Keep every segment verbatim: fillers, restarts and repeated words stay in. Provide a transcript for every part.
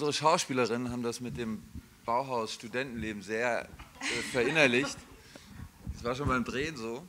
unsere Schauspielerinnen haben das mit dem Bauhaus-Studentenleben sehr äh, verinnerlicht. Das war schon beim Drehen so.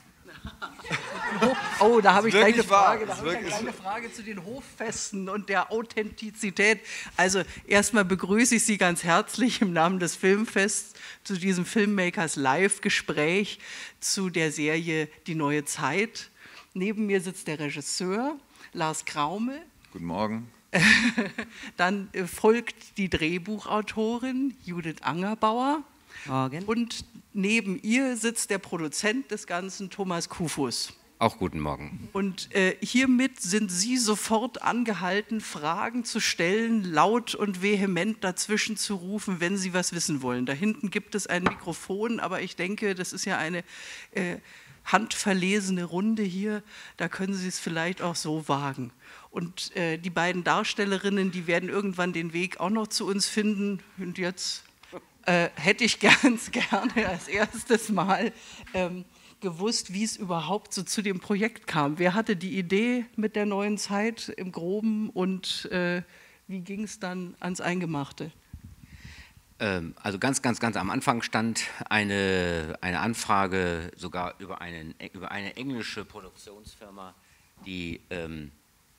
Oh, oh, da habe ich gleich eine Frage, da habe ich eine kleine Frage zu den Hoffesten und der Authentizität. Also erstmal begrüße ich Sie ganz herzlich im Namen des Filmfests zu diesem Filmmakers Live-Gespräch zu der Serie Die neue Zeit. Neben mir sitzt der Regisseur Lars Kraume. Guten Morgen. Dann äh, folgt die Drehbuchautorin Judith Angerbauer. Morgen. Und neben ihr sitzt der Produzent des Ganzen, Thomas Kufus. Auch guten Morgen. Und äh, hiermit sind Sie sofort angehalten, Fragen zu stellen, laut und vehement dazwischen zu rufen, wenn Sie was wissen wollen. Da hinten gibt es ein Mikrofon, aber ich denke, das ist ja eine äh, handverlesene Runde hier, da können Sie es vielleicht auch so wagen. Und äh, die beiden Darstellerinnen, die werden irgendwann den Weg auch noch zu uns finden. Und jetzt äh, hätte ich ganz gerne als erstes Mal ähm, gewusst, wie es überhaupt so zu dem Projekt kam. Wer hatte die Idee mit der neuen Zeit im Groben und äh, wie ging es dann ans Eingemachte? Ähm, also ganz, ganz, ganz am Anfang stand eine, eine Anfrage sogar über, einen, über eine englische Produktionsfirma, die ähm,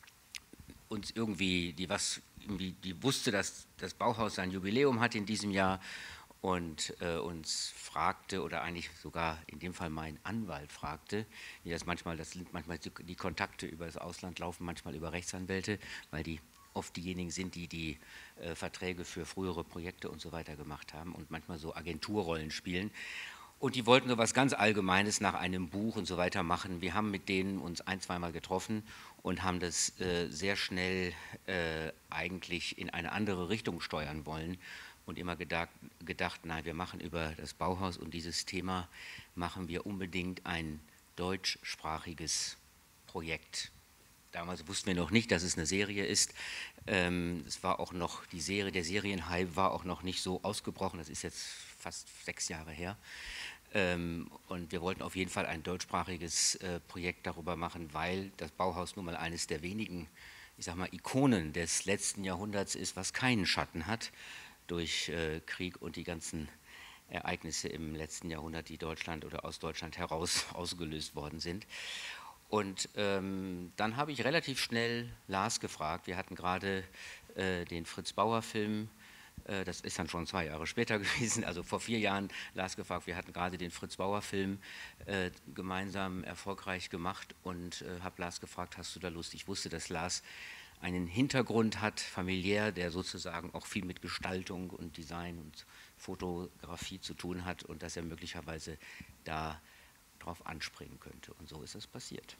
uns irgendwie, die was, irgendwie, die wusste, dass das Bauhaus sein Jubiläum hat in diesem Jahr und äh, uns fragte, oder eigentlich sogar in dem Fall mein Anwalt fragte, wie das manchmal, das sind manchmal die Kontakte über das Ausland laufen, manchmal über Rechtsanwälte, weil die oft diejenigen sind, die die äh, Verträge für frühere Projekte und so weiter gemacht haben und manchmal so Agenturrollen spielen. Und die wollten so was ganz Allgemeines nach einem Buch und so weiter machen. Wir haben mit denen uns ein-, zweimal getroffen und haben das äh, sehr schnell äh, eigentlich in eine andere Richtung steuern wollen und immer gedacht, gedacht, nein, wir machen über das Bauhaus und dieses Thema machen wir unbedingt ein deutschsprachiges Projekt. Damals wussten wir noch nicht, dass es eine Serie ist. Ähm, es war auch noch, die Serie, der Serienhype war auch noch nicht so ausgebrochen. Das ist jetzt fast sechs Jahre her. Ähm, und wir wollten auf jeden Fall ein deutschsprachiges äh, Projekt darüber machen, weil das Bauhaus nun mal eines der wenigen, ich sag mal, Ikonen des letzten Jahrhunderts ist, was keinen Schatten hat durch äh, Krieg und die ganzen Ereignisse im letzten Jahrhundert, die Deutschland oder aus Deutschland heraus ausgelöst worden sind. Und ähm, dann habe ich relativ schnell Lars gefragt. Wir hatten gerade äh, den Fritz-Bauer-Film, äh, das ist dann schon zwei Jahre später gewesen, also vor vier Jahren Lars gefragt. Wir hatten gerade den Fritz-Bauer-Film äh, gemeinsam erfolgreich gemacht und äh, habe Lars gefragt, hast du da Lust? Ich wusste, dass Lars einen Hintergrund hat, familiär, der sozusagen auch viel mit Gestaltung und Design und Fotografie zu tun hat und dass er möglicherweise da drauf anspringen könnte. Und so ist es passiert.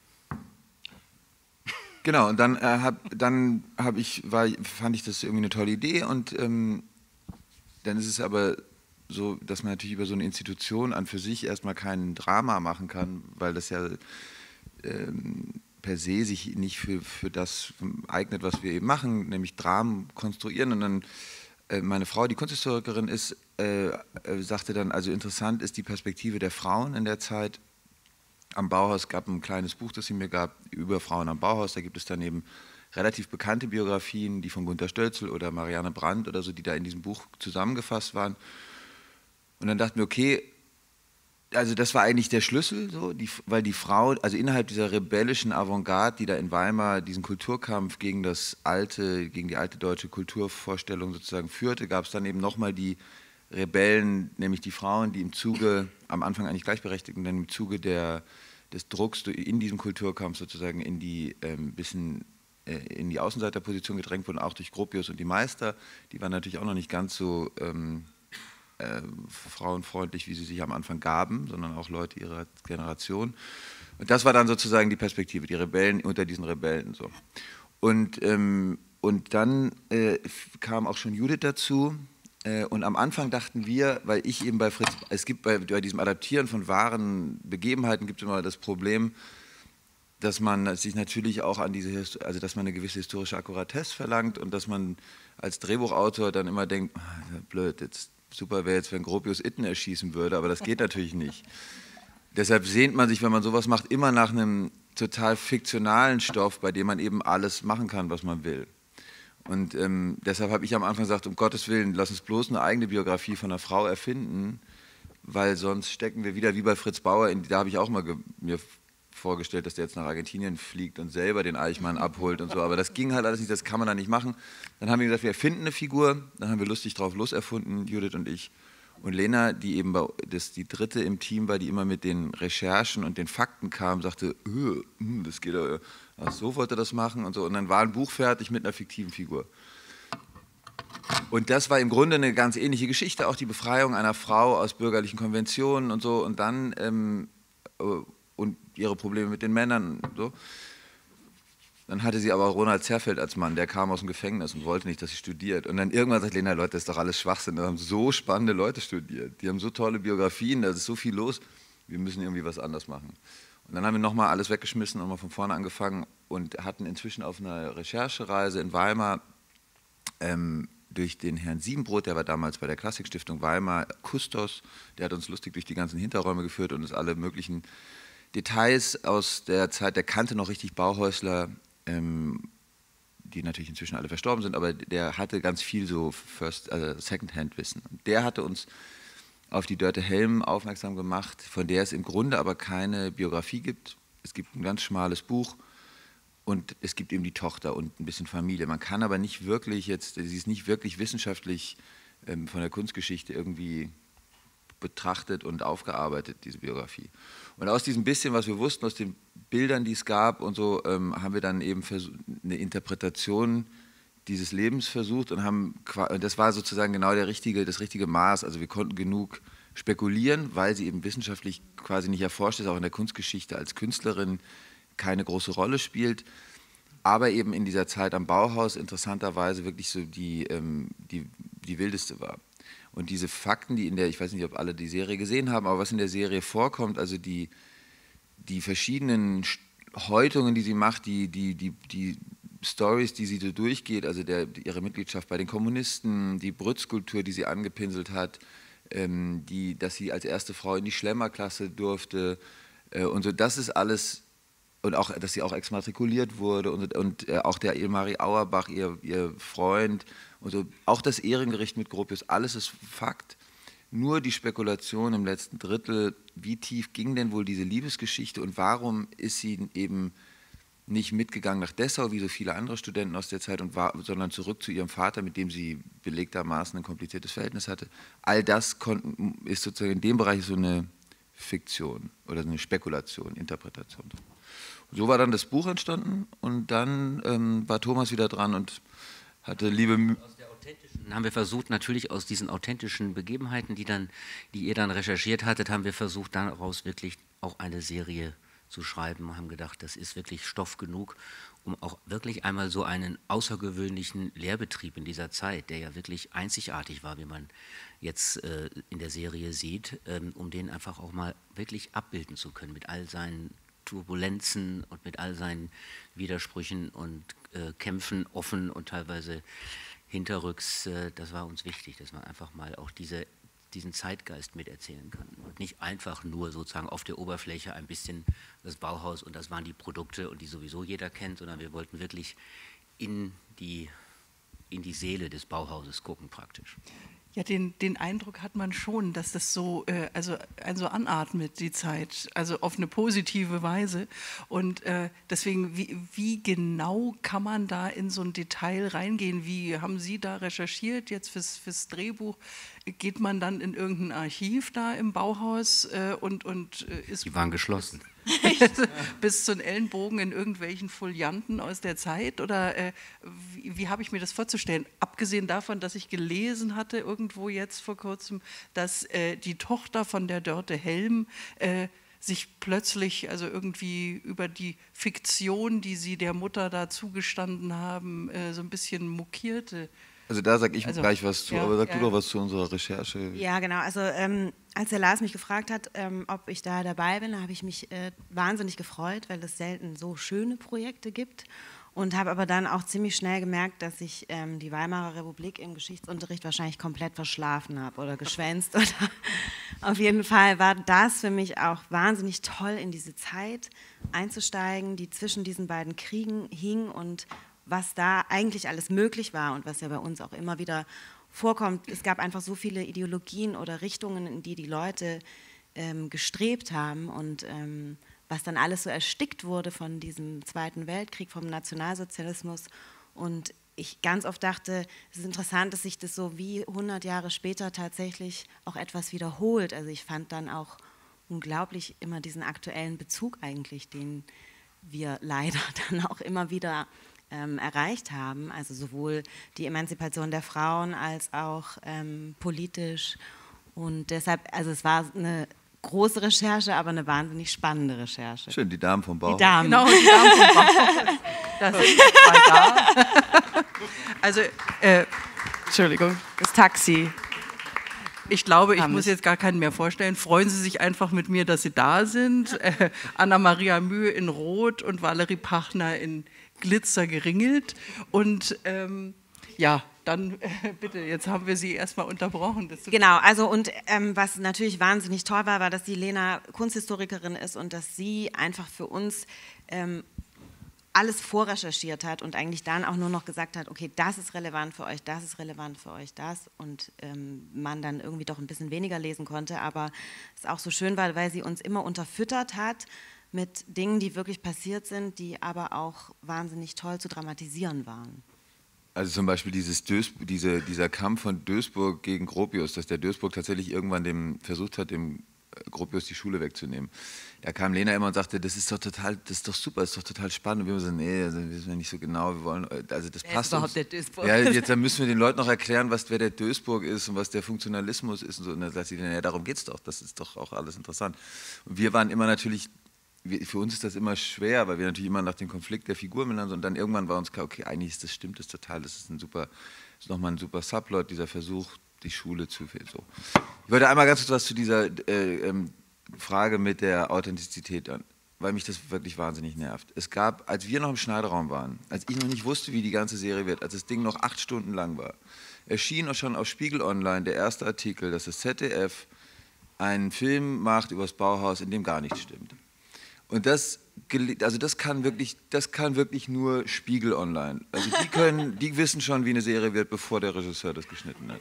Genau, und dann, äh, hab, dann hab ich, war, fand ich das irgendwie eine tolle Idee und ähm, dann ist es aber so, dass man natürlich über so eine Institution an für sich erstmal kein Drama machen kann, weil das ja ähm, per se sich nicht für, für das eignet, was wir eben machen, nämlich Dramen konstruieren. Und dann äh, meine Frau, die Kunsthistorikerin ist, äh, äh, sagte dann, also interessant ist die Perspektive der Frauen in der Zeit. Am Bauhaus gab ein kleines Buch, das sie mir gab, über Frauen am Bauhaus. Da gibt es daneben relativ bekannte Biografien, die von Günter Stölzel oder Marianne Brandt oder so, die da in diesem Buch zusammengefasst waren. Und dann dachten wir, okay, also das war eigentlich der Schlüssel, so, die, weil die Frau, also innerhalb dieser rebellischen Avantgarde, die da in Weimar diesen Kulturkampf gegen das alte, gegen die alte deutsche Kulturvorstellung sozusagen führte, gab es dann eben nochmal die Rebellen, nämlich die Frauen, die im Zuge, am Anfang eigentlich gleichberechtigt und dann im Zuge der, des Drucks in diesem Kulturkampf sozusagen in die ähm, bisschen äh, in die Außenseiterposition gedrängt wurden, auch durch Gropius und die Meister. Die waren natürlich auch noch nicht ganz so ähm, äh, frauenfreundlich, wie sie sich am Anfang gaben, sondern auch Leute ihrer Generation. Und das war dann sozusagen die Perspektive, die Rebellen unter diesen Rebellen. So. Und, ähm, und dann äh, kam auch schon Judith dazu. Und am Anfang dachten wir, weil ich eben bei Fritz, es gibt bei, bei diesem Adaptieren von wahren Begebenheiten gibt es immer das Problem, dass man sich natürlich auch an diese, also dass man eine gewisse historische Akkuratesse verlangt und dass man als Drehbuchautor dann immer denkt, oh, blöd, jetzt super wäre jetzt, wenn Gropius Itten erschießen würde, aber das geht natürlich nicht. Deshalb sehnt man sich, wenn man sowas macht, immer nach einem total fiktionalen Stoff, bei dem man eben alles machen kann, was man will. Und ähm, deshalb habe ich am Anfang gesagt, um Gottes Willen, lass uns bloß eine eigene Biografie von einer Frau erfinden, weil sonst stecken wir wieder wie bei Fritz Bauer, in, da habe ich auch mal mir vorgestellt, dass der jetzt nach Argentinien fliegt und selber den Eichmann abholt und so, aber das ging halt alles nicht, das kann man da nicht machen. Dann haben wir gesagt, wir erfinden eine Figur, dann haben wir lustig drauf loserfunden, Judith und ich. Und Lena, die eben bei, das die dritte im Team war, die immer mit den Recherchen und den Fakten kam, sagte, äh, das geht ja, ach so wollte das machen und so. Und dann war ein Buch fertig mit einer fiktiven Figur. Und das war im Grunde eine ganz ähnliche Geschichte, auch die Befreiung einer Frau aus bürgerlichen Konventionen und so. Und dann ähm, und ihre Probleme mit den Männern und so. Dann hatte sie aber Ronald Zerfeld als Mann, der kam aus dem Gefängnis und wollte nicht, dass sie studiert. Und dann irgendwann sagt Lena, Leute, das ist doch alles Schwachsinn. Da haben so spannende Leute studiert. Die haben so tolle Biografien, da ist so viel los. Wir müssen irgendwie was anderes machen. Und dann haben wir nochmal alles weggeschmissen, nochmal von vorne angefangen und hatten inzwischen auf einer Recherchereise in Weimar ähm, durch den Herrn Siebenbrot, der war damals bei der Klassikstiftung Weimar Kustos, der hat uns lustig durch die ganzen Hinterräume geführt und uns alle möglichen Details aus der Zeit, der kannte noch richtig Bauhäusler, ähm, die natürlich inzwischen alle verstorben sind, aber der hatte ganz viel so First, also Secondhand-Wissen. Und der hatte uns auf die Dörte Helm aufmerksam gemacht, von der es im Grunde aber keine Biografie gibt. Es gibt ein ganz schmales Buch und es gibt eben die Tochter und ein bisschen Familie. Man kann aber nicht wirklich jetzt, sie ist nicht wirklich wissenschaftlich ähm, von der Kunstgeschichte irgendwie betrachtet und aufgearbeitet, diese Biografie. Und aus diesem bisschen, was wir wussten, aus den Bildern, die es gab und so, ähm, haben wir dann eben eine Interpretation dieses Lebens versucht und haben, das war sozusagen genau der richtige, das richtige Maß. Also wir konnten genug spekulieren, weil sie eben wissenschaftlich quasi nicht erforscht ist, auch in der Kunstgeschichte als Künstlerin keine große Rolle spielt, aber eben in dieser Zeit am Bauhaus interessanterweise wirklich so die, ähm, die, die wildeste war. Und diese Fakten, die in der, ich weiß nicht, ob alle die Serie gesehen haben, aber was in der Serie vorkommt, also die, die verschiedenen Häutungen, die sie macht, die, die, die, die Stories, die sie so durchgeht, also der, ihre Mitgliedschaft bei den Kommunisten, die Brütt-Skulptur, die sie angepinselt hat, ähm, die, dass sie als erste Frau in die Schlemmerklasse durfte äh, und so, das ist alles, und auch, dass sie auch exmatrikuliert wurde und, und äh, auch der Ilmari Auerbach, ihr, ihr Freund, und so, auch das Ehrengericht mit Gropius, alles ist Fakt. Nur die Spekulation im letzten Drittel, wie tief ging denn wohl diese Liebesgeschichte und warum ist sie eben nicht mitgegangen nach Dessau, wie so viele andere Studenten aus der Zeit, und war, sondern zurück zu ihrem Vater, mit dem sie belegtermaßen ein kompliziertes Verhältnis hatte. All das konnten, ist sozusagen in dem Bereich so eine Fiktion oder eine Spekulation, Interpretation. So war dann das Buch entstanden und dann ähm, war Thomas wieder dran und hatte liebe Mühe. Dann haben wir versucht, natürlich aus diesen authentischen Begebenheiten, die, dann, die ihr dann recherchiert hattet, haben wir versucht, daraus wirklich auch eine Serie zu schreiben und haben gedacht, das ist wirklich Stoff genug, um auch wirklich einmal so einen außergewöhnlichen Lehrbetrieb in dieser Zeit, der ja wirklich einzigartig war, wie man jetzt äh, in der Serie sieht, ähm, um den einfach auch mal wirklich abbilden zu können mit all seinen Turbulenzen und mit all seinen Widersprüchen und äh, Kämpfen, offen und teilweise hinterrücks. Äh, das war uns wichtig, dass man einfach mal auch diese, diesen Zeitgeist miterzählen kann und nicht einfach nur sozusagen auf der Oberfläche ein bisschen das Bauhaus und das waren die Produkte und die sowieso jeder kennt, sondern wir wollten wirklich in die, in die Seele des Bauhauses gucken praktisch. Ja, den, den Eindruck hat man schon, dass das so, äh, also, also anatmet, die Zeit, also auf eine positive Weise. Und äh, deswegen, wie, wie genau kann man da in so ein Detail reingehen? Wie haben Sie da recherchiert jetzt fürs, fürs Drehbuch? Geht man dann in irgendein Archiv da im Bauhaus äh, und, und äh, ist... Die waren geschlossen. bis zu den Ellenbogen in irgendwelchen Folianten aus der Zeit? Oder äh, wie, wie habe ich mir das vorzustellen? Abgesehen davon, dass ich gelesen hatte, irgendwo jetzt vor kurzem, dass äh, die Tochter von der Dörte Helm äh, sich plötzlich, also irgendwie über die Fiktion, die sie der Mutter da zugestanden haben, äh, so ein bisschen mokierte. Also da sage ich also, gleich was zu, ja, aber sag ja. du doch was zu unserer Recherche. Ja, genau. Also ähm, als der Lars mich gefragt hat, ähm, ob ich da dabei bin, habe ich mich äh, wahnsinnig gefreut, weil es selten so schöne Projekte gibt und habe aber dann auch ziemlich schnell gemerkt, dass ich ähm, die Weimarer Republik im Geschichtsunterricht wahrscheinlich komplett verschlafen habe oder geschwänzt. Oder auf jeden Fall war das für mich auch wahnsinnig toll, in diese Zeit einzusteigen, die zwischen diesen beiden Kriegen hing und was da eigentlich alles möglich war und was ja bei uns auch immer wieder vorkommt. Es gab einfach so viele Ideologien oder Richtungen, in die die Leute ähm, gestrebt haben und ähm, was dann alles so erstickt wurde von diesem Zweiten Weltkrieg, vom Nationalsozialismus. Und ich ganz oft dachte, es ist interessant, dass sich das so wie hundert Jahre später tatsächlich auch etwas wiederholt. Also ich fand dann auch unglaublich immer diesen aktuellen Bezug eigentlich, den wir leider dann auch immer wieder ähm, erreicht haben. Also sowohl die Emanzipation der Frauen als auch ähm, politisch. Und deshalb, also es war eine große Recherche, aber eine wahnsinnig spannende Recherche. Schön, die Damen vom Bauhaus. Die Damen. Genau, die Damen vom Bauhaus. Da sind wir zwei da. Also, äh, Entschuldigung, das Taxi. Ich glaube, ich muss jetzt gar keinen mehr vorstellen. Freuen Sie sich einfach mit mir, dass Sie da sind. Äh, Anna-Maria Mühe in Rot und Valerie Pachner in Glitzer geringelt. Und ähm, ja, dann äh, bitte, jetzt haben wir Sie erstmal unterbrochen. Das genau, also und ähm, was natürlich wahnsinnig toll war, war, dass die Lena Kunsthistorikerin ist und dass sie einfach für uns ähm, alles vorrecherchiert hat und eigentlich dann auch nur noch gesagt hat, okay, das ist relevant für euch, das ist relevant für euch, das und ähm, man dann irgendwie doch ein bisschen weniger lesen konnte, aber es auch so schön war, weil sie uns immer unterfüttert hat mit Dingen, die wirklich passiert sind, die aber auch wahnsinnig toll zu dramatisieren waren. Also zum Beispiel dieses Dös, diese, dieser Kampf von Duisburg gegen Gropius, dass der Duisburg tatsächlich irgendwann dem, versucht hat, dem Gropius die Schule wegzunehmen. Da kam Lena immer und sagte, das ist doch total, das ist doch super, das ist doch total spannend. Und wir so, nee, also wissen wir nicht so genau, wir wollen, also das Wer passt ist überhaupt uns. der Duisburg? Ja, jetzt dann müssen wir den Leuten noch erklären, was wer der Duisburg ist und was der Funktionalismus ist und so. Und dann sagt sie, ja, darum geht's doch, das ist doch auch alles interessant. Und wir waren immer natürlich, für uns ist das immer schwer, weil wir natürlich immer nach dem Konflikt der Figur miteinander und dann irgendwann war uns klar, okay, eigentlich ist das, stimmt das total, das ist ein super, ist nochmal ein super Subplot, dieser Versuch, die Schule zu viel so. Ich wollte einmal ganz kurz was zu dieser äh, ähm, Frage mit der Authentizität an, weil mich das wirklich wahnsinnig nervt. Es gab, als wir noch im Schneideraum waren, als ich noch nicht wusste, wie die ganze Serie wird, als das Ding noch acht Stunden lang war, erschien auch schon auf Spiegel Online der erste Artikel, dass das Z D F einen Film macht über das Bauhaus, in dem gar nichts stimmt. Und das, also das kann wirklich, das kann wirklich nur Spiegel Online. Also die können, die wissen schon, wie eine Serie wird, bevor der Regisseur das geschnitten hat.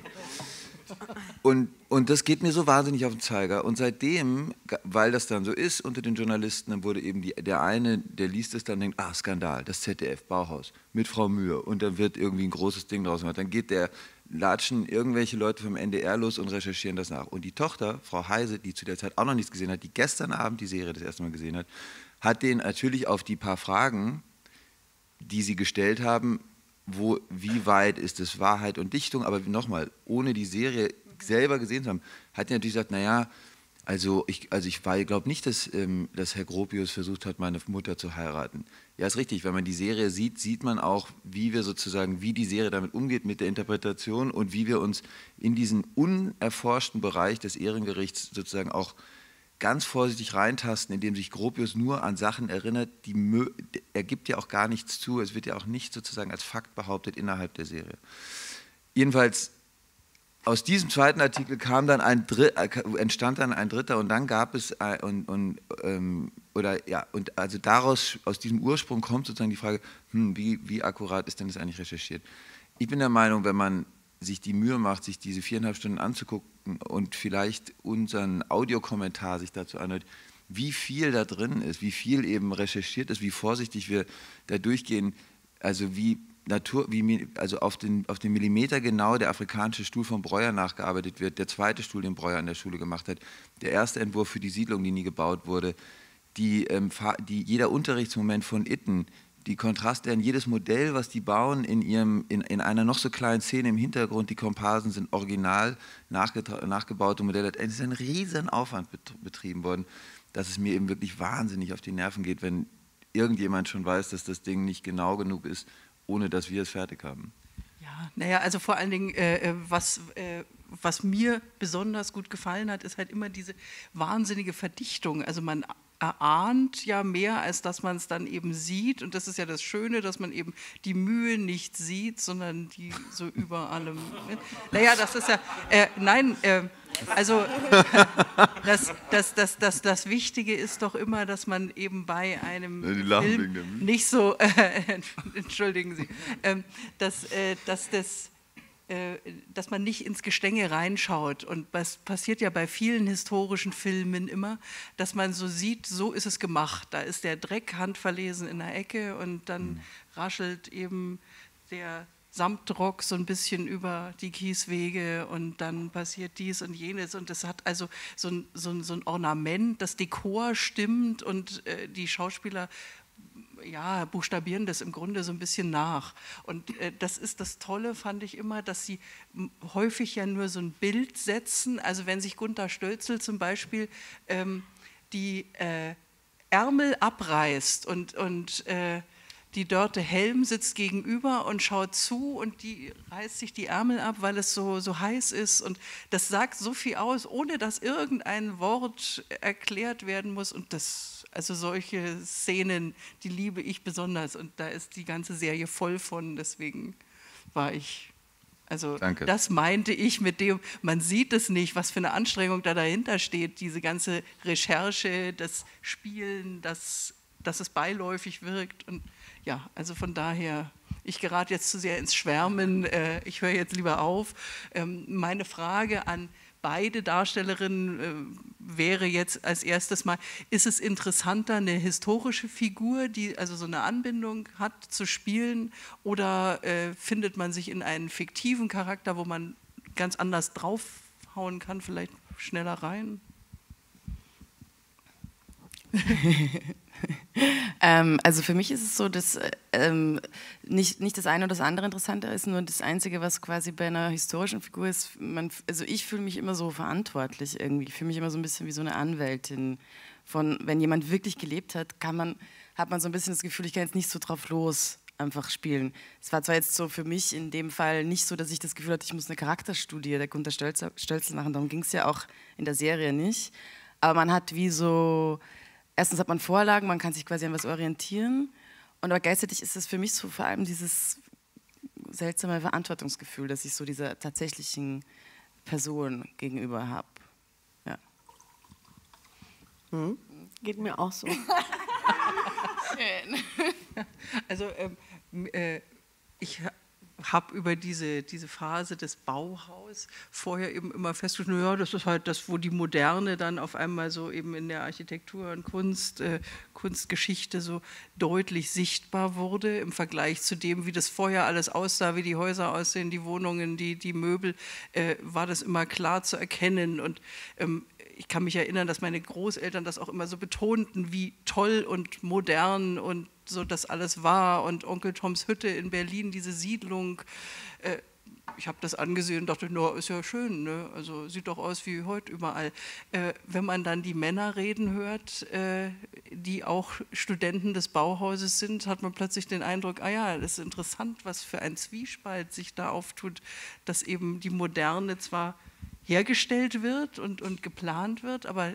Und, und das geht mir so wahnsinnig auf den Zeiger. Und seitdem, weil das dann so ist unter den Journalisten, dann wurde eben die, der eine, der liest es dann, denkt, ah, Skandal, das Z D F, Bauhaus, mit Frau Mühe. Und dann wird irgendwie ein großes Ding draus gemacht. Dann geht der, latschen irgendwelche Leute vom N D R los und recherchieren das nach. Und die Tochter, Frau Heise, die zu der Zeit auch noch nichts gesehen hat, die gestern Abend die Serie das erste Mal gesehen hat, hat den natürlich auf die paar Fragen, die sie gestellt haben, wo, wie weit ist es Wahrheit und Dichtung, aber nochmal, ohne die Serie selber gesehen zu haben, hat er natürlich gesagt, naja, also ich, also ich glaube nicht, dass, ähm, dass Herr Gropius versucht hat, meine Mutter zu heiraten. Ja, ist richtig, wenn man die Serie sieht, sieht man auch, wie wir sozusagen, wie die Serie damit umgeht mit der Interpretation und wie wir uns in diesen unerforschten Bereich des Ehrengerichts sozusagen auch ganz vorsichtig reintasten, indem sich Gropius nur an Sachen erinnert, die er gibt ja auch gar nichts zu, es wird ja auch nicht sozusagen als Fakt behauptet innerhalb der Serie. Jedenfalls aus diesem zweiten Artikel kam dann ein Dr- entstand dann ein dritter und dann gab es ein, und, und ähm, oder ja und also daraus aus diesem Ursprung kommt sozusagen die Frage, hm, wie, wie akkurat ist denn das eigentlich recherchiert? Ich bin der Meinung, wenn man sich die Mühe macht, sich diese viereinhalb Stunden anzugucken und vielleicht unseren Audiokommentar sich dazu anhört, wie viel da drin ist, wie viel eben recherchiert ist, wie vorsichtig wir da durchgehen, also wie Natur, wie, also auf den, auf den Millimeter genau der afrikanische Stuhl von Breuer nachgearbeitet wird, der zweite Stuhl, den Breuer an der Schule gemacht hat, der erste Entwurf für die Siedlung, die nie gebaut wurde, die, ähm, die, jeder Unterrichtsmoment von Itten, die Kontraste an jedes Modell, was die bauen, in, ihrem, in, in einer noch so kleinen Szene im Hintergrund, die Komparsen sind original nachgebaute Modelle. Es ist ein riesen Aufwand betrieben worden, dass es mir eben wirklich wahnsinnig auf die Nerven geht, wenn irgendjemand schon weiß, dass das Ding nicht genau genug ist, ohne dass wir es fertig haben. Ja, naja, also vor allen Dingen, äh, was, äh, was mir besonders gut gefallen hat, ist halt immer diese wahnsinnige Verdichtung. Also man erahnt ja mehr, als dass man es dann eben sieht. Und das ist ja das Schöne, dass man eben die Mühe nicht sieht, sondern die so über allem. Naja, das ist ja, äh, nein, äh, also das, das, das, das, das Wichtige ist doch immer, dass man eben bei einem ja, Film nicht so, äh, entschuldigen Sie, äh, dass, äh, dass das dass man nicht ins Gestänge reinschaut. Und das passiert ja bei vielen historischen Filmen immer, dass man so sieht, so ist es gemacht. Da ist der Dreck handverlesen in der Ecke und dann mhm. raschelt eben der Samtrock so ein bisschen über die Kieswege und dann passiert dies und jenes. Und das hat also so ein, so ein, so ein Ornament, das Dekor stimmt und äh, die Schauspieler ja, buchstabieren das im Grunde so ein bisschen nach. Und äh, das ist das Tolle, fand ich immer, dass sie häufig ja nur so ein Bild setzen. Also wenn sich Gunther Stölzel zum Beispiel ähm, die äh, Ärmel abreißt und, und äh, die Dörte Helm sitzt gegenüber und schaut zu und die reißt sich die Ärmel ab, weil es so, so heiß ist. Und das sagt so viel aus, ohne dass irgendein Wort erklärt werden muss. Und das, also solche Szenen, die liebe ich besonders. Und da ist die ganze Serie voll von. Deswegen war ich, also Danke. Das meinte ich mit dem, man sieht es nicht, was für eine Anstrengung da dahinter steht. Diese ganze Recherche, das Spielen, das, dass es beiläufig wirkt. Und ja, also von daher, ich gerate jetzt zu sehr ins Schwärmen, äh, ich höre jetzt lieber auf. Ähm, meine Frage an beide Darstellerinnen äh, wäre jetzt als erstes mal, ist es interessanter, eine historische Figur, die also so eine Anbindung hat, zu spielen, oder äh, findet man sich in einen fiktiven Charakter, wo man ganz anders draufhauen kann, vielleicht schneller rein? ähm, also für mich ist es so, dass ähm, nicht, nicht das eine oder das andere interessanter ist, nur das Einzige, was quasi bei einer historischen Figur ist, man, also ich fühle mich immer so verantwortlich irgendwie, ich fühle mich immer so ein bisschen wie so eine Anwältin von, wenn jemand wirklich gelebt hat, kann man, hat man so ein bisschen das Gefühl, ich kann jetzt nicht so drauf los einfach spielen. Es war zwar jetzt so für mich in dem Fall nicht so, dass ich das Gefühl hatte, ich muss eine Charakterstudie der Gunther Stölzel, Stölzel machen, darum ging es ja auch in der Serie nicht, aber man hat wie so, erstens hat man Vorlagen, man kann sich quasi an was orientieren, und aber gleichzeitig ist es für mich so vor allem dieses seltsame Verantwortungsgefühl, dass ich so dieser tatsächlichen Person gegenüber habe. Ja. Hm? Geht mir auch so. Schön. Also ähm, äh, ich habe über diese, diese Phase des Bauhaus vorher eben immer festgestellt, ja, das ist halt das, wo die Moderne dann auf einmal so eben in der Architektur und Kunst, äh, Kunstgeschichte so deutlich sichtbar wurde im Vergleich zu dem, wie das vorher alles aussah, wie die Häuser aussehen, die Wohnungen, die, die Möbel, äh, war das immer klar zu erkennen. Und ähm, ich kann mich erinnern, dass meine Großeltern das auch immer so betonten, wie toll und modern und so das alles war, und Onkel Toms Hütte in Berlin, diese Siedlung. Äh, ich habe das angesehen und dachte, no, ist ja schön, ne? Also sieht doch aus wie heute überall. Äh, wenn man dann die Männer reden hört, äh, die auch Studenten des Bauhauses sind, hat man plötzlich den Eindruck, ah ja, das ist interessant, was für ein Zwiespalt sich da auftut, dass eben die Moderne zwar hergestellt wird und, und geplant wird, aber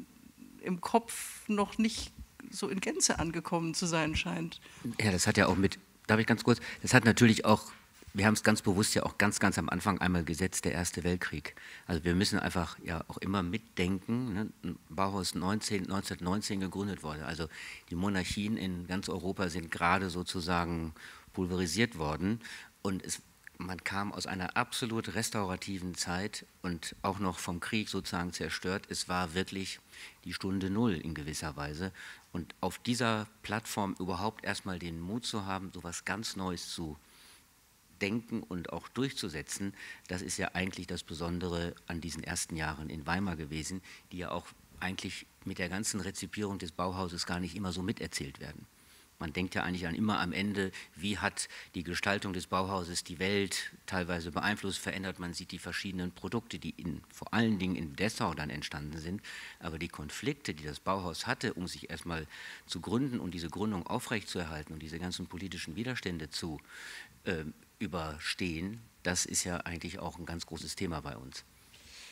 im Kopf noch nicht so in Gänze angekommen zu sein scheint. Ja, das hat ja auch mit, darf ich ganz kurz, das hat natürlich auch, wir haben es ganz bewusst ja auch ganz, ganz am Anfang einmal gesetzt, der Erste Weltkrieg. Also wir müssen einfach ja auch immer mitdenken, ne? Bauhaus neunzehnhundertneunzehn gegründet wurde, also die Monarchien in ganz Europa sind gerade sozusagen pulverisiert worden, und es man kam aus einer absolut restaurativen Zeit und auch noch vom Krieg sozusagen zerstört. Es war wirklich die Stunde Null in gewisser Weise. Und auf dieser Plattform überhaupt erstmal den Mut zu haben, so etwas ganz Neues zu denken und auch durchzusetzen, das ist ja eigentlich das Besondere an diesen ersten Jahren in Weimar gewesen, die ja auch eigentlich mit der ganzen Rezipierung des Bauhauses gar nicht immer so miterzählt werden. Man denkt ja eigentlich an immer am Ende, wie hat die Gestaltung des Bauhauses die Welt teilweise beeinflusst, verändert. Man sieht die verschiedenen Produkte, die in, vor allen Dingen in Dessau dann entstanden sind. Aber die Konflikte, die das Bauhaus hatte, um sich erstmal zu gründen und diese Gründung aufrechtzuerhalten und diese ganzen politischen Widerstände zu äh, überstehen, das ist ja eigentlich auch ein ganz großes Thema bei uns.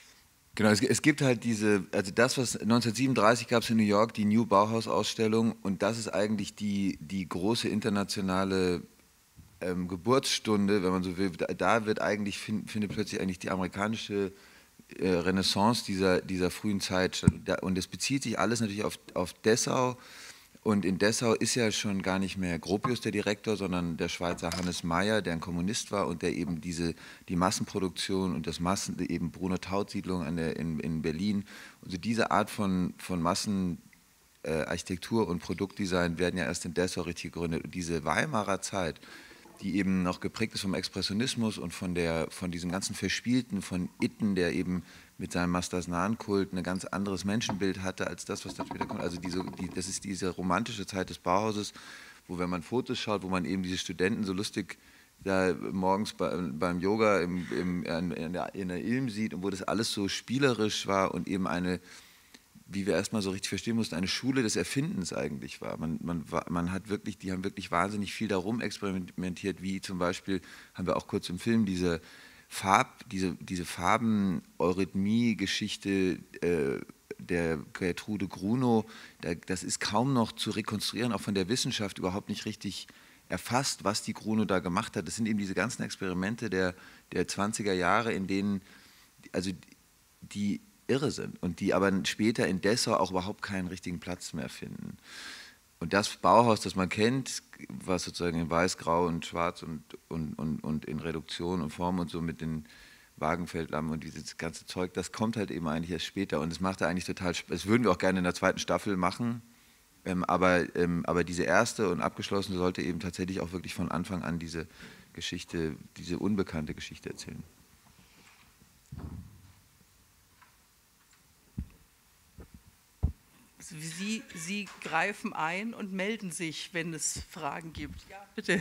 Genau, es, es gibt halt diese, also das, was neunzehnhundertsiebenunddreißig gab es in New York, die New Bauhaus-Ausstellung, und das ist eigentlich die, die große internationale ähm, Geburtsstunde, wenn man so will. Da, da wird eigentlich, find, findet plötzlich eigentlich die amerikanische äh, Renaissance dieser, dieser frühen Zeit statt. Und es bezieht sich alles natürlich auf, auf Dessau. Und in Dessau ist ja schon gar nicht mehr Gropius der Direktor, sondern der Schweizer Hannes Meyer, der ein Kommunist war und der eben diese, die Massenproduktion und das Massen, eben Bruno Taut-Siedlung an der, in, in Berlin, also diese Art von, von Massenarchitektur äh, und Produktdesign werden ja erst in Dessau richtig gegründet. Und diese Weimarer Zeit, die eben noch geprägt ist vom Expressionismus und von, der, von diesem ganzen Verspielten von Itten, der eben mit seinem Mastasnan-Kult ein ganz anderes Menschenbild hatte als das, was dann später kommt. Also diese, die, das ist diese romantische Zeit des Bauhauses, wo, wenn man Fotos schaut, wo man eben diese Studenten so lustig da morgens bei, beim Yoga im, im, in, der, in der Ilm sieht und wo das alles so spielerisch war und eben eine, wie wir erstmal so richtig verstehen mussten, eine Schule des Erfindens eigentlich war. Man, man, man hat wirklich, die haben wirklich wahnsinnig viel darum experimentiert, wie zum Beispiel, haben wir auch kurz im Film, diese Farb, diese, diese Farben-Eurythmie-Geschichte äh, der Gertrude Grunow, da, das ist kaum noch zu rekonstruieren, auch von der Wissenschaft überhaupt nicht richtig erfasst, was die Grunow da gemacht hat. Das sind eben diese ganzen Experimente der, der zwanziger Jahre, in denen, also die irre sind und die aber später in Dessau auch überhaupt keinen richtigen Platz mehr finden. Und das Bauhaus, das man kennt, was sozusagen in Weiß, Grau und Schwarz und, und, und, und in Reduktion und Form und so mit den Wagenfeldlampen und dieses ganze Zeug, das kommt halt eben eigentlich erst später und es macht da eigentlich total Spaß. Das würden wir auch gerne in der zweiten Staffel machen, ähm, aber, ähm, aber diese erste und abgeschlossene sollte eben tatsächlich auch wirklich von Anfang an diese Geschichte, diese unbekannte Geschichte erzählen. Sie, Sie greifen ein und melden sich, wenn es Fragen gibt. Ja, bitte.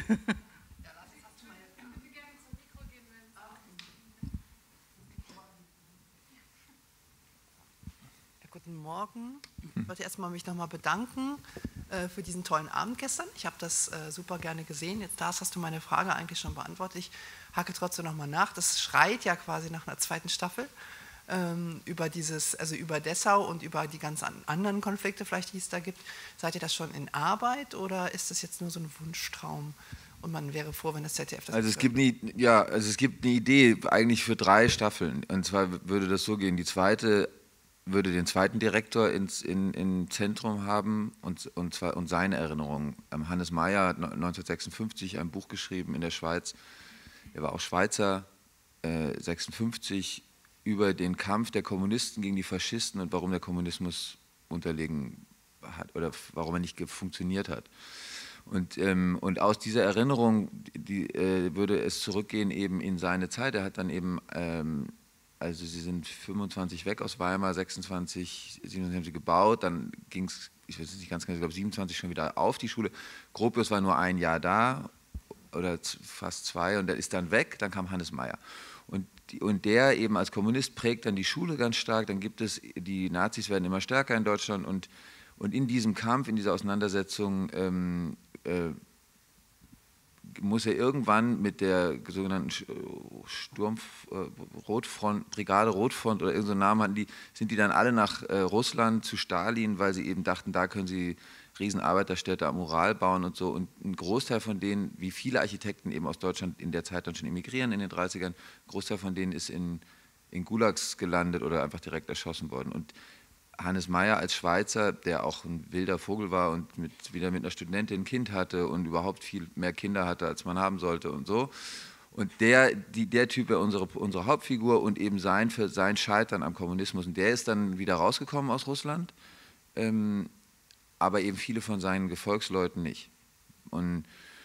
Guten Morgen. Ich wollte erstmal mich nochmal bedanken äh, für diesen tollen Abend gestern. Ich habe das äh, super gerne gesehen. Jetzt das hast du meine Frage eigentlich schon beantwortet. Ich hake trotzdem nochmal nach. Das schreit ja quasi nach einer zweiten Staffel. Über dieses, also über Dessau und über die ganz anderen Konflikte vielleicht, die es da gibt. Seid ihr das schon in Arbeit oder ist das jetzt nur so ein Wunschtraum und man wäre froh, wenn das Z D F das also es gibt nie, ja, also es gibt eine Idee eigentlich für drei Staffeln und zwar würde das so gehen, die zweite würde den zweiten Direktor ins in, in Zentrum haben und, und, zwar, und seine Erinnerungen. Hannes Meyer hat neunzehnhundertsechsundfünfzig ein Buch geschrieben in der Schweiz, er war auch Schweizer, äh, sechsundfünfzig, über den Kampf der Kommunisten gegen die Faschisten und warum der Kommunismus unterlegen hat oder warum er nicht funktioniert hat. Und, ähm, und aus dieser Erinnerung die, äh, würde es zurückgehen eben in seine Zeit. Er hat dann eben, ähm, also sie sind fünfundzwanzig weg aus Weimar, sechsundzwanzig, siebenundzwanzig haben sie gebaut, dann ging es, ich weiß nicht ganz genau, ich glaube siebenundzwanzig schon wieder auf die Schule. Gropius war nur ein Jahr da oder fast zwei und der ist dann weg, dann kam Hannes Meyer. Und, und der eben als Kommunist prägt dann die Schule ganz stark, dann gibt es, die Nazis werden immer stärker in Deutschland und, und in diesem Kampf, in dieser Auseinandersetzung ähm, äh, muss er irgendwann mit der sogenannten Sturm, äh, Rotfront, Brigade Rotfront oder irgendeinen Namen hatten, die, sind die dann alle nach äh, Russland zu Stalin, weil sie eben dachten, da können sie Riesenarbeiterstädte am Ural bauen und so. Und ein Großteil von denen, wie viele Architekten eben aus Deutschland in der Zeit dann schon emigrieren in den dreißigern, ein Großteil von denen ist in, in Gulags gelandet oder einfach direkt erschossen worden. Und Hannes Meyer als Schweizer, der auch ein wilder Vogel war und mit, wieder mit einer Studentin ein Kind hatte und überhaupt viel mehr Kinder hatte, als man haben sollte und so. Und der, die, der Typ wäre unsere, unsere Hauptfigur und eben sein, für sein Scheitern am Kommunismus. Und der ist dann wieder rausgekommen aus Russland, ähm, aber eben viele von seinen Gefolgsleuten nicht. Und,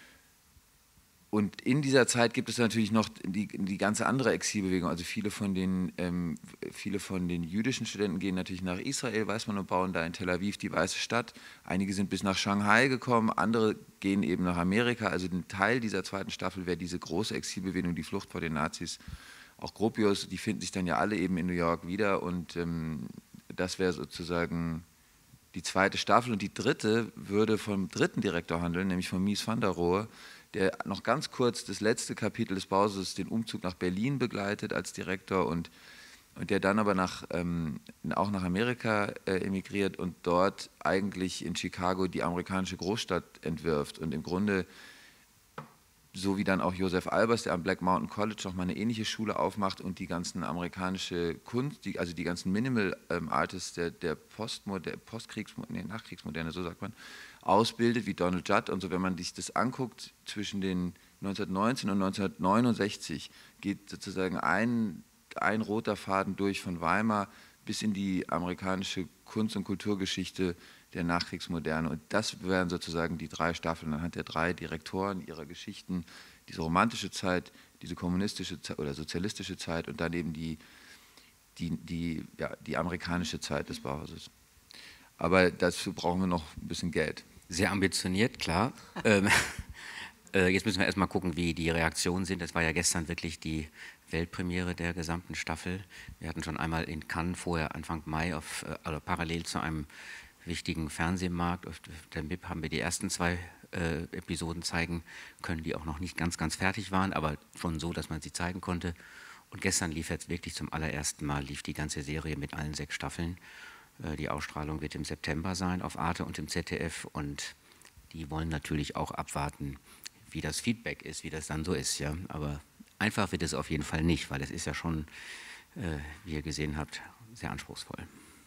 und in dieser Zeit gibt es natürlich noch die, die ganze andere Exilbewegung. Also viele von, den, ähm, viele von den jüdischen Studenten gehen natürlich nach Israel, weiß man, und bauen da in Tel Aviv die Weiße Stadt. Einige sind bis nach Shanghai gekommen, andere gehen eben nach Amerika. Also ein Teil dieser zweiten Staffel wäre diese große Exilbewegung, die Flucht vor den Nazis. Auch Gropius, die finden sich dann ja alle eben in New York wieder. Und ähm, das wäre sozusagen die zweite Staffel. Und die dritte würde vom dritten Direktor handeln, nämlich von Mies van der Rohe, der noch ganz kurz das letzte Kapitel des Bauhauses, den Umzug nach Berlin begleitet als Direktor und und der dann aber nach, ähm, auch nach Amerika äh, emigriert und dort eigentlich in Chicago die amerikanische Großstadt entwirft und im Grunde, so wie dann auch Joseph Albers, der am Black Mountain College nochmal eine ähnliche Schule aufmacht und die ganzen amerikanische Kunst, die, also die ganzen Minimal ähm, Artists der, der Postmoder Postkriegs nee, Nachkriegsmoderne, so sagt man, ausbildet, wie Donald Judd und so. Wenn man sich das anguckt, zwischen den neunzehnhundertneunzehn und neunzehnhundertneunundsechzig geht sozusagen ein, ein roter Faden durch von Weimar bis in die amerikanische Kunst- und Kulturgeschichte der Nachkriegsmoderne. Und das wären sozusagen die drei Staffeln anhand der drei Direktoren ihrer Geschichten, diese romantische Zeit, diese kommunistische Zeit oder sozialistische Zeit und dann eben die, die, die, ja, die amerikanische Zeit des Bauhauses. Aber dazu brauchen wir noch ein bisschen Geld. Sehr ambitioniert, klar. ähm, äh, jetzt müssen wir erstmal gucken, wie die Reaktionen sind. Das war ja gestern wirklich die Weltpremiere der gesamten Staffel. Wir hatten schon einmal in Cannes vorher Anfang Mai auf, also parallel zu einem wichtigen Fernsehmarkt. Auf der M I P haben wir die ersten zwei äh, Episoden zeigen können, die auch noch nicht ganz, ganz fertig waren, aber schon so, dass man sie zeigen konnte. Und gestern lief jetzt wirklich zum allerersten Mal lief die ganze Serie mit allen sechs Staffeln. Äh, die Ausstrahlung wird im September sein auf Arte und im Z D F und die wollen natürlich auch abwarten, wie das Feedback ist, wie das dann so ist. Ja? Aber einfach wird es auf jeden Fall nicht, weil es ist ja schon, äh, wie ihr gesehen habt, sehr anspruchsvoll.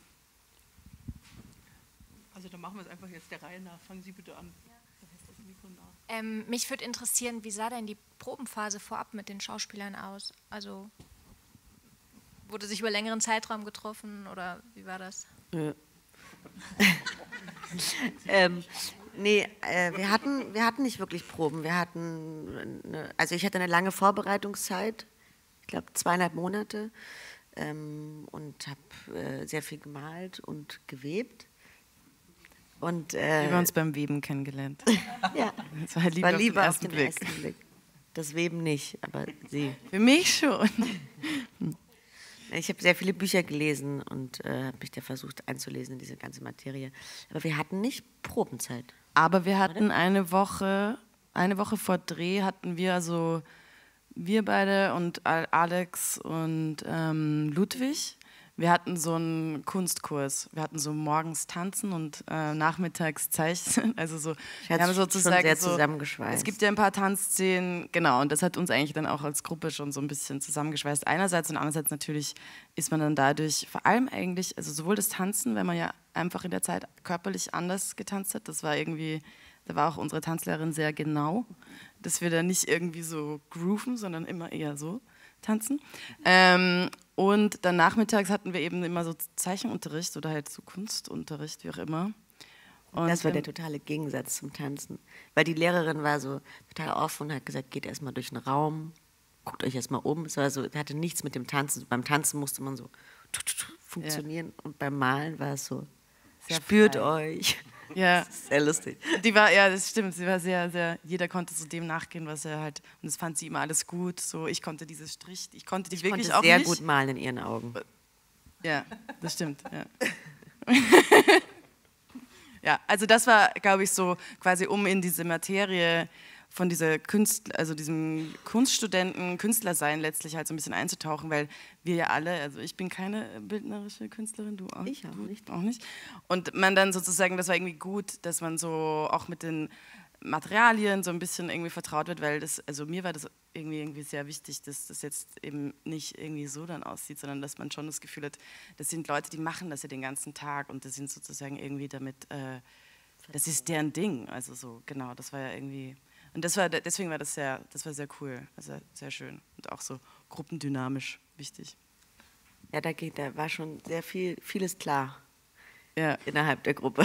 Also dann machen wir es einfach jetzt der Reihe nach. Fangen Sie bitte an. Ja. Ähm, mich würde interessieren, wie sah denn die Probenphase vorab mit den Schauspielern aus? Also wurde sich über längeren Zeitraum getroffen oder wie war das? Ja. ähm, nee, äh, wir, hatten, wir hatten nicht wirklich Proben. Wir hatten, eine, also ich hatte eine lange Vorbereitungszeit, ich glaube zweieinhalb Monate ähm, und habe äh, sehr viel gemalt und gewebt. Und, äh, wir haben uns beim Weben kennengelernt. Ja, das war Liebe, war Liebe auf den ersten auf den Blick. ersten Blick. Das Weben nicht, aber sie. Für mich schon. Ich habe sehr viele Bücher gelesen und äh, habe mich da versucht einzulesen in diese ganze Materie. Aber wir hatten nicht Probenzeit. Aber wir hatten eine Woche, eine Woche vor Dreh hatten wir also, wir beide und Alex und ähm, Ludwig, wir hatten so einen Kunstkurs. Wir hatten so morgens Tanzen und äh, nachmittags Zeichnen. Also so, wir haben sozusagen schon sehr so, zusammengeschweißt. Es gibt ja ein paar Tanzszenen, genau, und das hat uns eigentlich dann auch als Gruppe schon so ein bisschen zusammengeschweißt. Einerseits und andererseits natürlich ist man dann dadurch, vor allem eigentlich, also sowohl das Tanzen, wenn man ja einfach in der Zeit körperlich anders getanzt hat, das war irgendwie, da war auch unsere Tanzlehrerin sehr genau, dass wir da nicht irgendwie so grooven, sondern immer eher so tanzen. Ähm, und dann nachmittags hatten wir eben immer so Zeichenunterricht oder halt so Kunstunterricht, wie auch immer. Und das war der totale Gegensatz zum Tanzen. Weil die Lehrerin war so total offen und hat gesagt, geht erstmal durch den Raum, guckt euch erstmal um. Es war so, hatte nichts mit dem Tanzen. Beim Tanzen musste man so funktionieren ja. Und beim Malen war es so, sehr spürt frei. Euch. Ja. Das ist sehr lustig. Die war, ja, das stimmt. Sie war sehr, sehr, jeder konnte so dem nachgehen, was er halt, und das fand sie immer alles gut. So, ich konnte dieses Strich, ich konnte die ich wirklich konnte auch sehr nicht. gut malen in ihren Augen. Ja, das stimmt, ja. Ja, also das war, glaube ich, so quasi um in diese Materie von dieser Künstler, also diesem Kunststudenten, Künstlersein letztlich halt so ein bisschen einzutauchen, weil wir ja alle, also ich bin keine bildnerische Künstlerin, du auch, ich auch du nicht. auch nicht. Und man dann sozusagen, das war irgendwie gut, dass man so auch mit den Materialien so ein bisschen irgendwie vertraut wird, weil das, also mir war das irgendwie, irgendwie sehr wichtig, dass das jetzt eben nicht irgendwie so dann aussieht, sondern dass man schon das Gefühl hat, das sind Leute, die machen das ja den ganzen Tag und das sind sozusagen irgendwie damit, äh, das ist deren Ding, also so, genau, das war ja irgendwie, und das war, deswegen war das sehr, das war sehr cool, also sehr schön und auch so gruppendynamisch wichtig. Ja, da, geht, da war schon sehr viel, vieles klar ja. Innerhalb der Gruppe.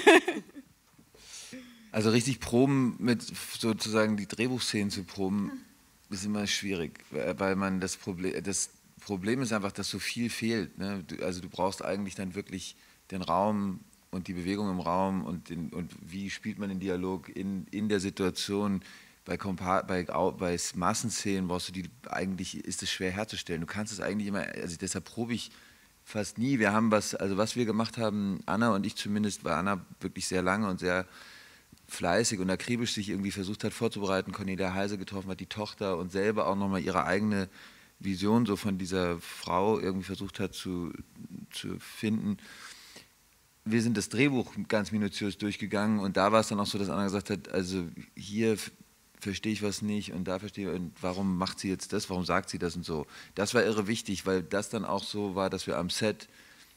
Also richtig proben, mit sozusagen die Drehbuchszenen zu proben, ist immer schwierig, weil man das Problem, das Problem ist einfach, dass so viel fehlt. Ne? Also du brauchst eigentlich dann wirklich den Raum und die Bewegung im Raum und, den, und wie spielt man den Dialog in, in der Situation. Bei, Kompa bei, bei Massenszenen brauchst du die, eigentlich ist es schwer herzustellen. Du kannst es eigentlich immer, also deshalb probe ich fast nie. Wir haben was, also was wir gemacht haben, Anna und ich zumindest, weil Anna wirklich sehr lange und sehr fleißig und akribisch sich irgendwie versucht hat vorzubereiten, Cornelia Heise getroffen hat, die Tochter und selber auch nochmal ihre eigene Vision so von dieser Frau irgendwie versucht hat zu, zu finden. Wir sind das Drehbuch ganz minutiös durchgegangen und da war es dann auch so, dass Anna gesagt hat, also hier verstehe ich was nicht und da verstehe ich, und warum macht sie jetzt das, warum sagt sie das und so. Das war irre wichtig, weil das dann auch so war, dass wir am Set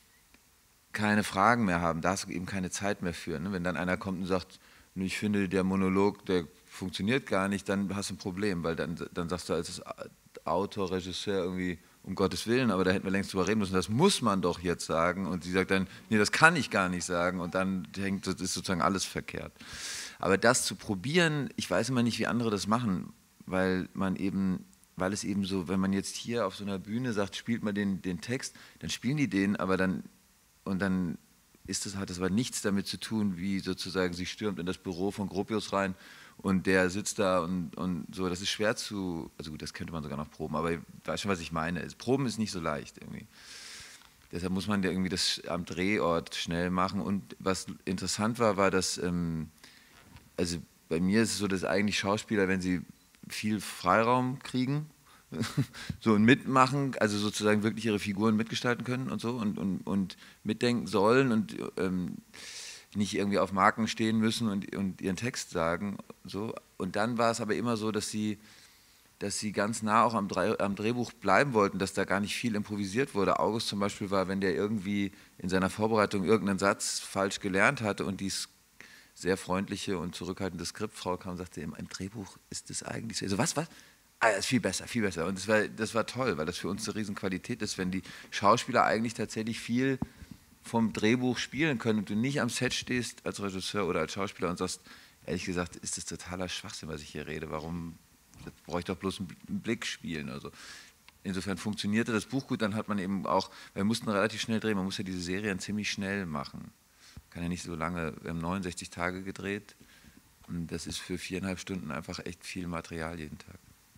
keine Fragen mehr haben, da hast du eben keine Zeit mehr für. Ne? Wenn dann einer kommt und sagt, ich finde der Monolog, der funktioniert gar nicht, dann hast du ein Problem, weil dann, dann sagst du als Autor, Regisseur irgendwie, um Gottes Willen, aber da hätten wir längst drüber reden müssen, das muss man doch jetzt sagen und sie sagt dann, nee, das kann ich gar nicht sagen und dann hängt, das ist sozusagen alles verkehrt. Aber das zu probieren, ich weiß immer nicht, wie andere das machen, weil man eben, weil es eben so, wenn man jetzt hier auf so einer Bühne sagt, spielt man den, den Text, dann spielen die den, aber dann, und dann ist das, hat das aber nichts damit zu tun, wie sozusagen sie stürmt in das Büro von Gropius rein und der sitzt da und, und so, das ist schwer zu, also gut, das könnte man sogar noch proben, aber ich weiß schon, was ich meine. Proben ist nicht so leicht irgendwie. Deshalb muss man ja irgendwie das am Drehort schnell machen und was interessant war, war, dass, ähm, also bei mir ist es so, dass eigentlich Schauspieler, wenn sie viel Freiraum kriegen, so und mitmachen, also sozusagen wirklich ihre Figuren mitgestalten können und so und, und, und mitdenken sollen und ähm, nicht irgendwie auf Marken stehen müssen und, und ihren Text sagen. So. Und dann war es aber immer so, dass sie, dass sie ganz nah auch am, Dreh, am Drehbuch bleiben wollten, dass da gar nicht viel improvisiert wurde. August zum Beispiel war, wenn der irgendwie in seiner Vorbereitung irgendeinen Satz falsch gelernt hatte und die sehr freundliche und zurückhaltende Skriptfrau kam und sagte, im, im Drehbuch ist das eigentlich so. Also was, was? Ah, ja, ist viel besser, viel besser. Und das war, das war toll, weil das für uns eine Riesenqualität ist, wenn die Schauspieler eigentlich tatsächlich viel vom Drehbuch spielen können und du nicht am Set stehst als Regisseur oder als Schauspieler und sagst, ehrlich gesagt, ist das totaler Schwachsinn, was ich hier rede, warum brauche ich doch bloß einen Blick spielen. Also insofern funktionierte das Buch gut, dann hat man eben auch, wir mussten relativ schnell drehen, man muss ja diese Serien ziemlich schnell machen. Kann ja nicht so lange, wir haben neunundsechzig Tage gedreht und das ist für viereinhalb Stunden einfach echt viel Material jeden Tag.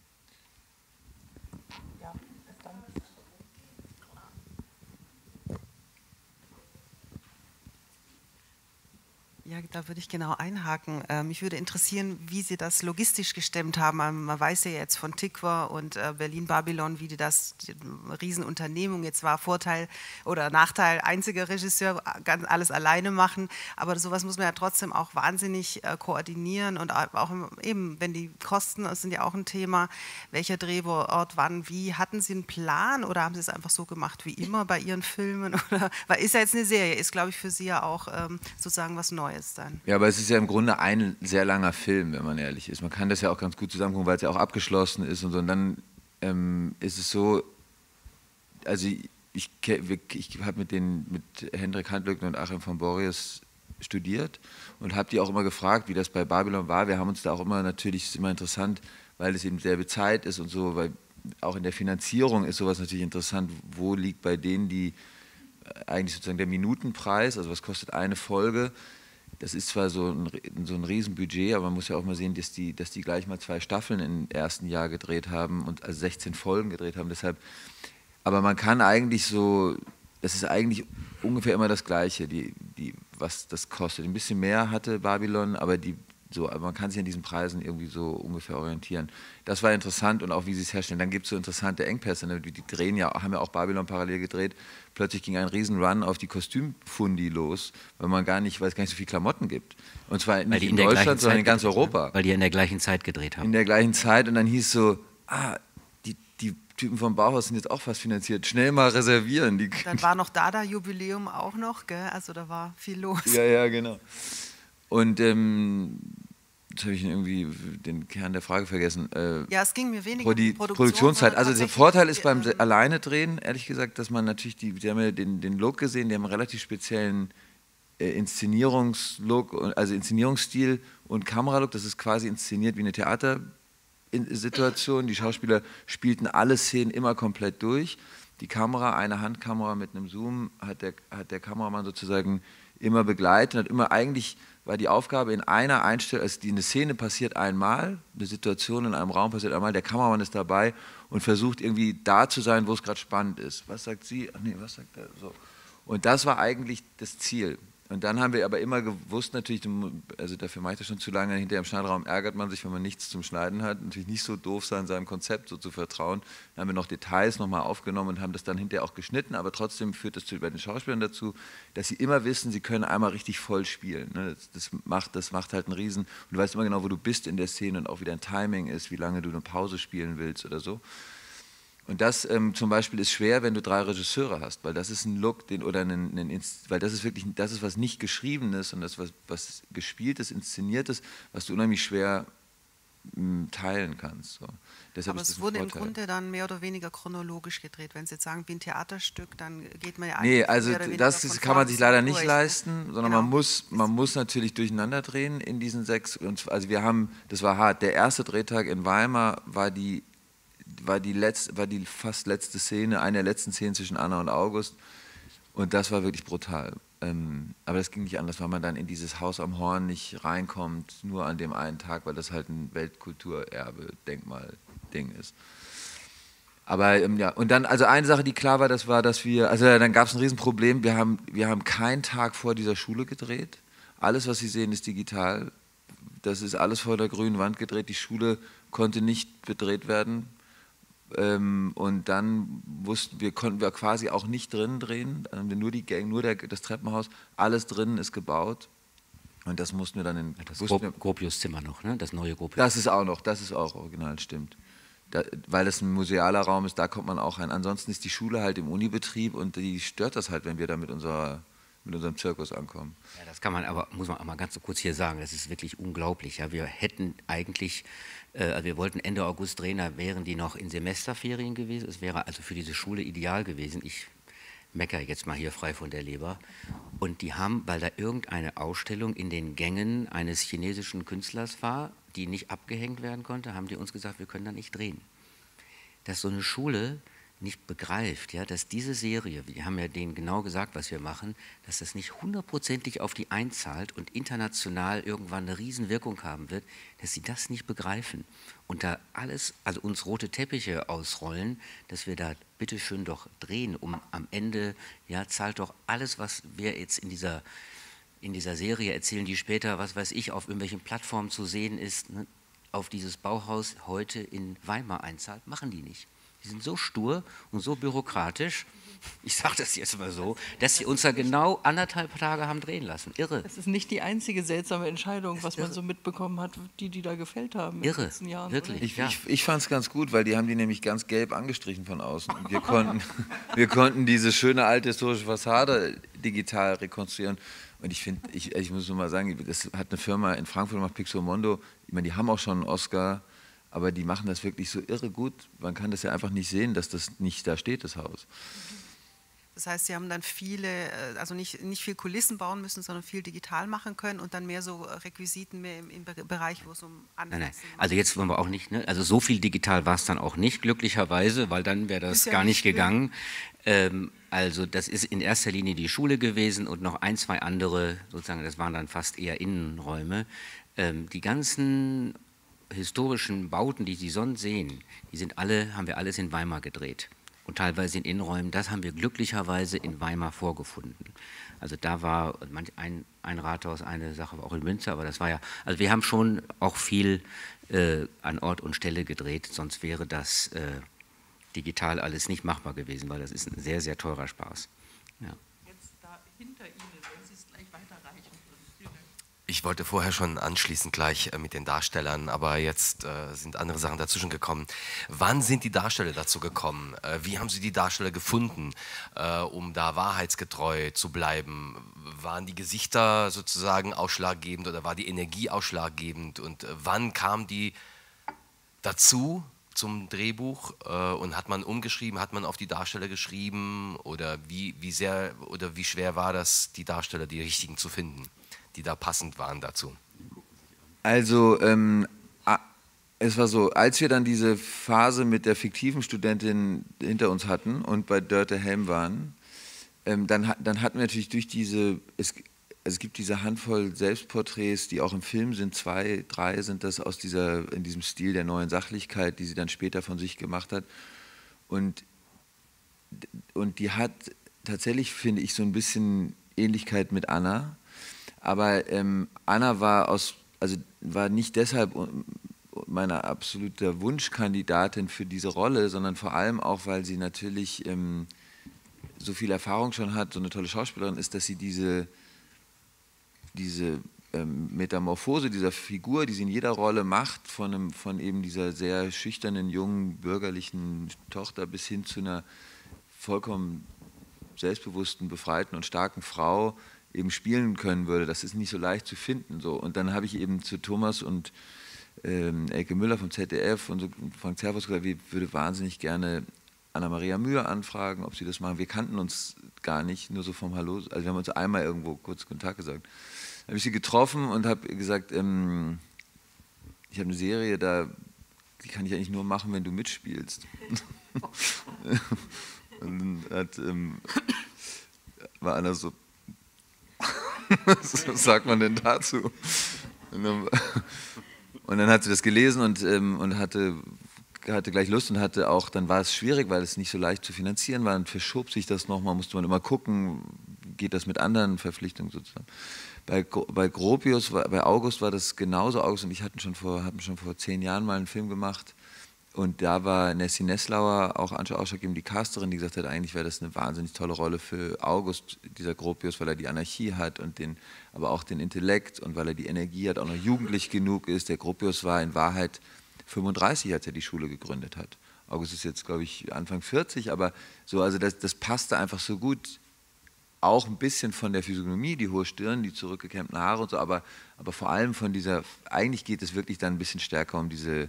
Ja, da würde ich genau einhaken. Äh, mich würde interessieren, wie Sie das logistisch gestemmt haben. Man weiß ja jetzt von Tikva und äh, Berlin-Babylon, wie die das, die Riesenunternehmung jetzt war, Vorteil oder Nachteil, einziger Regisseur, ganz alles alleine machen. Aber sowas muss man ja trotzdem auch wahnsinnig äh, koordinieren und auch eben, wenn die Kosten, das sind ja auch ein Thema, welcher Drehort, wann, wie. Hatten Sie einen Plan oder haben Sie es einfach so gemacht wie immer bei Ihren Filmen? Oder, weil ist ja jetzt eine Serie, ist glaube ich für Sie ja auch ähm, sozusagen was Neues. Dann. Ja, aber es ist ja im Grunde ein sehr langer Film, wenn man ehrlich ist. Man kann das ja auch ganz gut zusammengucken, weil es ja auch abgeschlossen ist und so. Und dann ähm, ist es so, also ich, ich, ich habe mit, mit Hendrik Handlöckner und Achim von Borries studiert und habe die auch immer gefragt, wie das bei Babylon war. Wir haben uns da auch immer, natürlich ist es immer interessant, weil es eben selbe Zeit ist und so, weil auch in der Finanzierung ist sowas natürlich interessant, wo liegt bei denen die eigentlich sozusagen der Minutenpreis, also was kostet eine Folge. Das ist zwar so ein, so ein Riesenbudget, aber man muss ja auch mal sehen, dass die, dass die gleich mal zwei Staffeln im ersten Jahr gedreht haben und also sechzehn Folgen gedreht haben. Deshalb, aber man kann eigentlich so, das ist eigentlich ungefähr immer das Gleiche, die, die, was das kostet. Ein bisschen mehr hatte Babylon, aber, die, so, aber man kann sich an diesen Preisen irgendwie so ungefähr orientieren. Das war interessant und auch wie sie es herstellen. Dann gibt es so interessante Engpässe, ne? Die drehen ja, haben ja auch Babylon parallel gedreht. Plötzlich ging ein Riesenrun auf die Kostümfundi los, weil man gar nicht, weil es gar nicht so viele Klamotten gibt. Und zwar nicht in, in Deutschland, sondern in ganz Europa. Weil die in der gleichen Zeit gedreht haben. In der gleichen Zeit und dann hieß so, ah, die, die Typen vom Bauhaus sind jetzt auch fast finanziert, schnell mal reservieren. Die dann war noch Dada-Jubiläum auch noch, gell? Also da war viel los. Ja, ja, genau. Und ähm, jetzt habe ich irgendwie den Kern der Frage vergessen. Äh, ja, es ging mir weniger um die Produktion, Produktionszeit. Also der Vorteil ist beim ähm, alleine drehen, ehrlich gesagt, dass man natürlich, die, die haben ja den, den Look gesehen, die haben einen relativ speziellen äh, Inszenierungslook, also Inszenierungsstil und Kameralook. Das ist quasi inszeniert wie eine Theatersituation. Die Schauspieler spielten alle Szenen immer komplett durch. Die Kamera, eine Handkamera mit einem Zoom, hat der, hat der Kameramann sozusagen immer begleitet, hat immer eigentlich war die Aufgabe in einer Einstellung, also die eine Szene passiert einmal, eine Situation in einem Raum passiert einmal, der Kameramann ist dabei und versucht irgendwie da zu sein, wo es gerade spannend ist. Was sagt sie? Ach nee, was sagt er? So. Und das war eigentlich das Ziel. Und dann haben wir aber immer gewusst, natürlich, also dafür mache ich das schon zu lange, hinterher im Schneiderraum ärgert man sich, wenn man nichts zum Schneiden hat. Natürlich nicht so doof sein, seinem Konzept so zu vertrauen. Dann haben wir noch Details nochmal aufgenommen und haben das dann hinterher auch geschnitten, aber trotzdem führt das bei den Schauspielern dazu, dass sie immer wissen, sie können einmal richtig voll spielen. Das, das, macht, das macht halt einen Riesen. Und du weißt immer genau, wo du bist in der Szene und auch wie dein Timing ist, wie lange du eine Pause spielen willst oder so. Und das ähm, zum Beispiel ist schwer, wenn du drei Regisseure hast, weil das ist ein Look, den, oder einen, einen weil das ist wirklich, das ist was nicht Geschriebenes und das was, was Gespieltes, Inszeniertes, was du unheimlich schwer m, teilen kannst. So. Aber es wurde im Grunde dann mehr oder weniger chronologisch gedreht. Wenn Sie jetzt sagen, wie ein Theaterstück, dann geht man ja eigentlich Nee, also das ist, kann man sich leider nicht durch, leisten, sondern genau. man muss, man muss natürlich durcheinander drehen in diesen sechs. Und, also wir haben, das war hart, der erste Drehtag in Weimar war die war die, letzte, war die fast letzte Szene, eine der letzten Szenen zwischen Anna und August und das war wirklich brutal. Ähm, aber das ging nicht anders, weil man dann in dieses Haus am Horn nicht reinkommt, nur an dem einen Tag, weil das halt ein Weltkulturerbe-Denkmal-Ding ist. Aber ähm, ja, und dann, also eine Sache, die klar war, das war, dass wir, also dann gab es ein Riesenproblem, wir haben, wir haben keinen Tag vor dieser Schule gedreht, alles, was Sie sehen, ist digital, das ist alles vor der grünen Wand gedreht, die Schule konnte nicht bedreht werden. Ähm, und dann wussten wir, konnten wir quasi auch nicht drin drehen, nur die Gang, nur der, das Treppenhaus, alles drinnen ist gebaut und das mussten wir dann in... Das Gropius-Zimmer noch, ne? Das neue Gropius. Das ist auch noch, das ist auch original, stimmt. Da, weil das ein musealer Raum ist, da kommt man auch rein. Ansonsten ist die Schule halt im Unibetrieb und die stört das halt, wenn wir da mit unserer... mit unserem Zirkus ankommen. Ja, das kann man aber, muss man auch mal ganz so kurz hier sagen, das ist wirklich unglaublich. Ja, wir hätten eigentlich, äh, also wir wollten Ende August drehen, da wären die noch in Semesterferien gewesen. Es wäre also für diese Schule ideal gewesen. Ich meckere jetzt mal hier frei von der Leber. Und die haben, weil da irgendeine Ausstellung in den Gängen eines chinesischen Künstlers war, die nicht abgehängt werden konnte, haben die uns gesagt, wir können da nicht drehen. Dass so eine Schule nicht begreift, ja, dass diese Serie, wir haben ja denen genau gesagt, was wir machen, dass das nicht hundertprozentig auf die einzahlt und international irgendwann eine Riesenwirkung haben wird, dass sie das nicht begreifen und da alles, also uns rote Teppiche ausrollen, dass wir da bitteschön doch drehen, um am Ende, ja, zahlt doch alles, was wir jetzt in dieser, in dieser Serie erzählen, die später, was weiß ich, auf irgendwelchen Plattformen zu sehen ist, ne, auf dieses Bauhaus heute in Weimar einzahlt, machen die nicht. Die sind so stur und so bürokratisch, ich sage das jetzt mal so, dass sie uns da genau anderthalb Tage haben drehen lassen. Irre. Das ist nicht die einzige seltsame Entscheidung, was man so mitbekommen hat, die die da gefällt haben in Irre, den letzten Jahren. wirklich. Ich, ja. ich, ich fand es ganz gut, weil die haben die nämlich ganz gelb angestrichen von außen. Und wir konnten, wir konnten diese schöne alte historische Fassade digital rekonstruieren. Und ich finde, ich, ich muss nur mal sagen, das hat eine Firma in Frankfurt gemacht, Pixomondo, ich meine, die haben auch schon einen Oscar, aber die machen das wirklich so irre gut. Man kann das ja einfach nicht sehen, dass das nicht da steht, das Haus. Das heißt, Sie haben dann viele, also nicht, nicht viel Kulissen bauen müssen, sondern viel digital machen können und dann mehr so Requisiten mehr im, im Bereich, wo es um Anfassen Nein, nein. Also jetzt wollen wir auch nicht, ne? Also so viel digital war es dann auch nicht, glücklicherweise, weil dann wäre das Ist ja gar nicht nicht gegangen. Ähm, also das ist in erster Linie die Schule gewesen und noch ein, zwei andere, sozusagen, das waren dann fast eher Innenräume. Ähm, die ganzen historischen Bauten, die Sie sonst sehen, die sind alle, haben wir alles in Weimar gedreht. Und teilweise in Innenräumen, das haben wir glücklicherweise in Weimar vorgefunden. Also da war ein, ein Rathaus, eine Sache auch in Münster, aber das war ja, also wir haben schon auch viel äh, an Ort und Stelle gedreht, sonst wäre das äh, digital alles nicht machbar gewesen, weil das ist ein sehr, sehr teurer Spaß. Ja. Jetzt da hinter Ihnen, wenn Sie es gleich weiterreichen. Ich wollte vorher schon anschließen gleich äh, mit den Darstellern, aber jetzt äh, sind andere Sachen dazwischen gekommen. Wann sind die Darsteller dazu gekommen? Äh, wie haben Sie die Darsteller gefunden, äh, um da wahrheitsgetreu zu bleiben? Waren die Gesichter sozusagen ausschlaggebend oder war die Energie ausschlaggebend? Und äh, wann kam die dazu zum Drehbuch äh, und hat man umgeschrieben, hat man auf die Darsteller geschrieben oder wie, wie sehr oder wie schwer war das, die Darsteller, die richtigen zu finden, die da passend waren dazu? Also, ähm, es war so, als wir dann diese Phase mit der fiktiven Studentin hinter uns hatten und bei Dörte Helm waren, ähm, dann, dann hatten wir natürlich durch diese, es, es gibt diese Handvoll Selbstporträts, die auch im Film sind, zwei, drei sind das aus dieser, in diesem Stil der neuen Sachlichkeit, die sie dann später von sich gemacht hat. Und, und die hat tatsächlich, finde ich, so ein bisschen Ähnlichkeit mit Anna. Aber ähm, Anna war, aus, also war nicht deshalb meine absolute Wunschkandidatin für diese Rolle, sondern vor allem auch, weil sie natürlich ähm, so viel Erfahrung schon hat, so eine tolle Schauspielerin ist, dass sie diese, diese ähm, Metamorphose dieser Figur, die sie in jeder Rolle macht, von, einem, von eben dieser sehr schüchternen, jungen, bürgerlichen Tochter bis hin zu einer vollkommen selbstbewussten, befreiten und starken Frau eben spielen können würde. Das ist nicht so leicht zu finden. So. Und dann habe ich eben zu Thomas und ähm, Elke Müller vom Z D F und so, Frank Zervos gesagt, ich würde wahnsinnig gerne Anna-Maria Mühe anfragen, ob sie das machen. Wir kannten uns gar nicht, nur so vom Hallo. Also wir haben uns einmal irgendwo kurz Kontakt gesagt. Dann habe ich sie getroffen und habe gesagt, ähm, ich habe eine Serie, da, die kann ich eigentlich nur machen, wenn du mitspielst. Und dann hat, ähm, war Anna so, was sagt man denn dazu? Und dann, und dann hat sie das gelesen und, ähm, und hatte, hatte gleich Lust und hatte auch, dann war es schwierig, weil es nicht so leicht zu finanzieren war, und verschob sich das nochmal, musste man immer gucken, geht das mit anderen Verpflichtungen sozusagen. Bei, bei Gropius, bei August war das genauso. August und ich hatten schon vor, hatten schon vor zehn Jahren mal einen Film gemacht. Und da war Nessie Nesslauer auch ausschlaggebend, die Casterin, die gesagt hat, eigentlich wäre das eine wahnsinnig tolle Rolle für August, dieser Gropius, weil er die Anarchie hat, und den, aber auch den Intellekt, und weil er die Energie hat, auch noch jugendlich genug ist. Der Gropius war in Wahrheit fünfunddreißig, als er die Schule gegründet hat. August ist jetzt, glaube ich, Anfang vierzig, aber so, also das, das passte einfach so gut. Auch ein bisschen von der Physiognomie, die hohe Stirn, die zurückgekämmten Haare und so, aber, aber vor allem von dieser, eigentlich geht es wirklich dann ein bisschen stärker um diese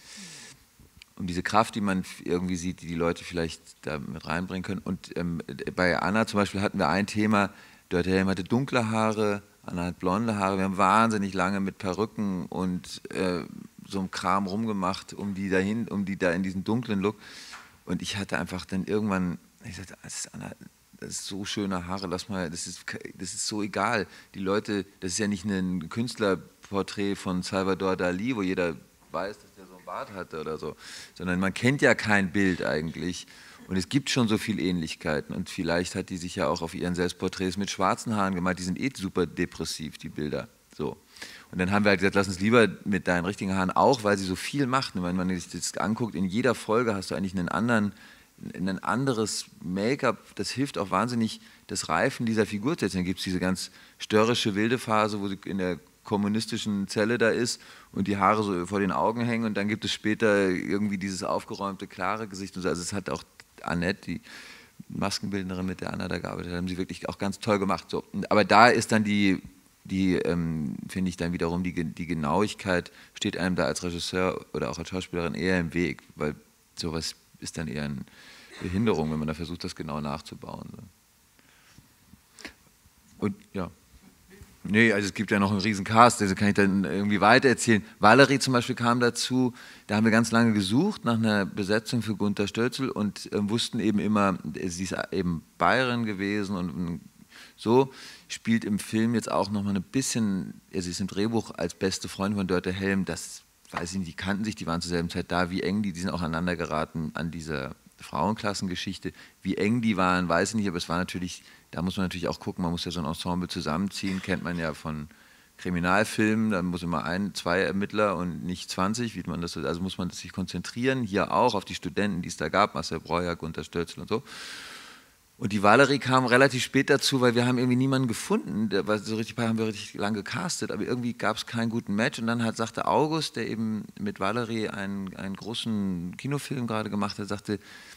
um diese Kraft, die man irgendwie sieht, die die Leute vielleicht da mit reinbringen können. Und ähm, bei Anna zum Beispiel hatten wir ein Thema, Dörte Helm hatte dunkle Haare, Anna hat blonde Haare. Wir haben wahnsinnig lange mit Perücken und äh, so einem Kram rumgemacht, um die dahin, um die da in diesen dunklen Look. Und ich hatte einfach dann irgendwann, ich sagte, das ist Anna, das ist so schöne Haare, lass mal, das ist, das ist so egal. Die Leute, das ist ja nicht ein Künstlerporträt von Salvador Dali, wo jeder weiß, dass der so einen Bart hatte oder so, sondern man kennt ja kein Bild eigentlich, und es gibt schon so viele Ähnlichkeiten, und vielleicht hat die sich ja auch auf ihren Selbstporträts mit schwarzen Haaren gemalt, die sind eh super depressiv, die Bilder, so. Und dann haben wir halt gesagt, lass uns lieber mit deinen richtigen Haaren, auch weil sie so viel macht, wenn man sich das anguckt, in jeder Folge hast du eigentlich einen anderen, ein anderes Make-up, das hilft auch wahnsinnig, das Reifen dieser Figur zu setzen. Dann gibt es diese ganz störrische, wilde Phase, wo sie in der kommunistischen Zelle da ist und die Haare so vor den Augen hängen, und dann gibt es später irgendwie dieses aufgeräumte, klare Gesicht und so. Also es hat auch Annette, die Maskenbildnerin, mit der Anna da gearbeitet hat, haben sie wirklich auch ganz toll gemacht. So. Aber da ist dann die, die ähm, finde ich dann wiederum, die, die Genauigkeit steht einem da als Regisseur oder auch als Schauspielerin eher im Weg, weil sowas ist dann eher eine Behinderung, wenn man da versucht, das genau nachzubauen. So. Und ja. Nee, also es gibt ja noch einen riesen Cast, also kann ich dann irgendwie weitererzählen. Valerie zum Beispiel kam dazu, da haben wir ganz lange gesucht nach einer Besetzung für Gunther Stölzl und äh, wussten eben immer, sie ist eben Bayerin gewesen und, und so, spielt im Film jetzt auch noch mal ein bisschen, also sie ist im Drehbuch als beste Freundin von Dörte Helm, das weiß ich nicht, die kannten sich, die waren zur selben Zeit da, wie eng die, die sind auch aneinander geraten an dieser Frauenklassengeschichte, wie eng die waren, weiß ich nicht, aber es war natürlich, da muss man natürlich auch gucken, man muss ja so ein Ensemble zusammenziehen, kennt man ja von Kriminalfilmen, da muss immer ein, zwei Ermittler und nicht zwanzig, wie man das, also muss man sich konzentrieren, hier auch auf die Studenten, die es da gab, Marcel Breuer, Gunther Stölzl und so. Und die Valerie kam relativ spät dazu, weil wir haben irgendwie niemanden gefunden, der war so richtig, haben wir richtig lange gecastet, aber irgendwie gab es keinen guten Match, und dann hat, sagte August, der eben mit Valerie einen, einen großen Kinofilm gerade gemacht hat, sagte,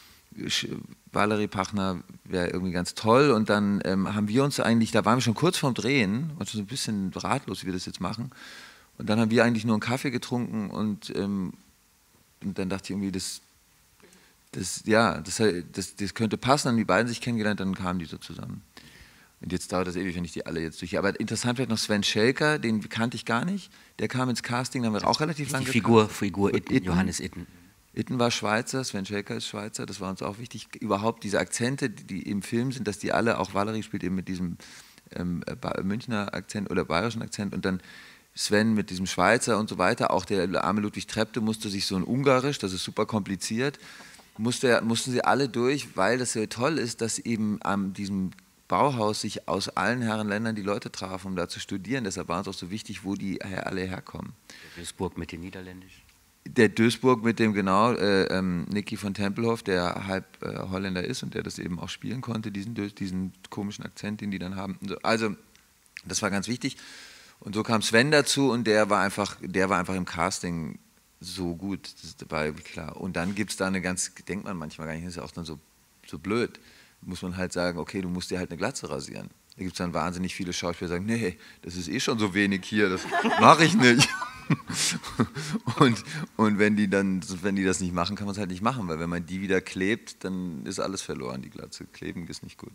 Valerie Pachner wäre irgendwie ganz toll, und dann ähm, haben wir uns eigentlich, da waren wir schon kurz vorm Drehen, und schon so ein bisschen ratlos, wie wir das jetzt machen, und dann haben wir eigentlich nur einen Kaffee getrunken, und, ähm, und dann dachte ich irgendwie, das Das, ja, das, das, das könnte passen, dann haben die beiden sich kennengelernt, dann kamen die so zusammen. Und jetzt dauert das ewig, wenn ich die alle jetzt durch. Aber interessant vielleicht noch Sven Schelker, den kannte ich gar nicht. Der kam ins Casting, da haben wir auch relativ lange Die Figur, Figur Itten, Itten, Johannes Itten. Itten war Schweizer, Sven Schelker ist Schweizer, das war uns auch wichtig. Überhaupt diese Akzente, die, die im Film sind, dass die alle, auch Valerie spielt eben mit diesem ähm, Münchner Akzent oder bayerischen Akzent, und dann Sven mit diesem Schweizer und so weiter. Auch der arme Ludwig Trepte musste sich so ein Ungarisch, das ist super kompliziert, Musste, mussten sie alle durch, weil das so toll ist, dass eben an diesem Bauhaus sich aus allen Herrenländern die Leute trafen, um da zu studieren. Deshalb war es auch so wichtig, wo die alle herkommen. Der Duisburg mit den Niederländischen. Der Duisburg mit dem, genau, äh, ähm, Nicky von Tempelhof, der halb äh, Holländer ist und der das eben auch spielen konnte, diesen, diesen komischen Akzent, den die dann haben. Also, das war ganz wichtig. Und so kam Sven dazu und der war einfach, der war einfach im Casting so gut, das war klar. Und dann gibt es da eine ganz, denkt man manchmal gar nicht, das ist ja auch dann so, so blöd, muss man halt sagen, okay, du musst dir halt eine Glatze rasieren. Da gibt es dann wahnsinnig viele Schauspieler, die sagen, nee, das ist eh schon so wenig hier, das mache ich nicht. und und wenn, die dann, wenn die das nicht machen, kann man es halt nicht machen, weil wenn man die wieder klebt, dann ist alles verloren, die Glatze. Kleben ist nicht gut.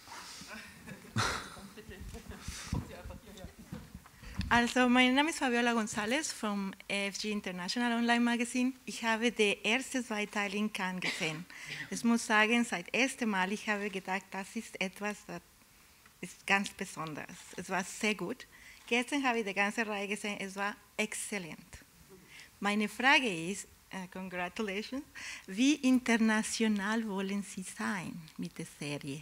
Also, mein Name ist Fabiola González vom A F G International Online Magazine. Ich habe die ersten zwei Teile in Cannes gesehen. Ich muss sagen, seit erstem Mal, ich habe gedacht, das ist etwas, das ist ganz Besonderes. Es war sehr gut. Gestern habe ich die ganze Reihe gesehen, es war exzellent. Meine Frage ist, uh, congratulations, wie international wollen Sie sein mit der Serie?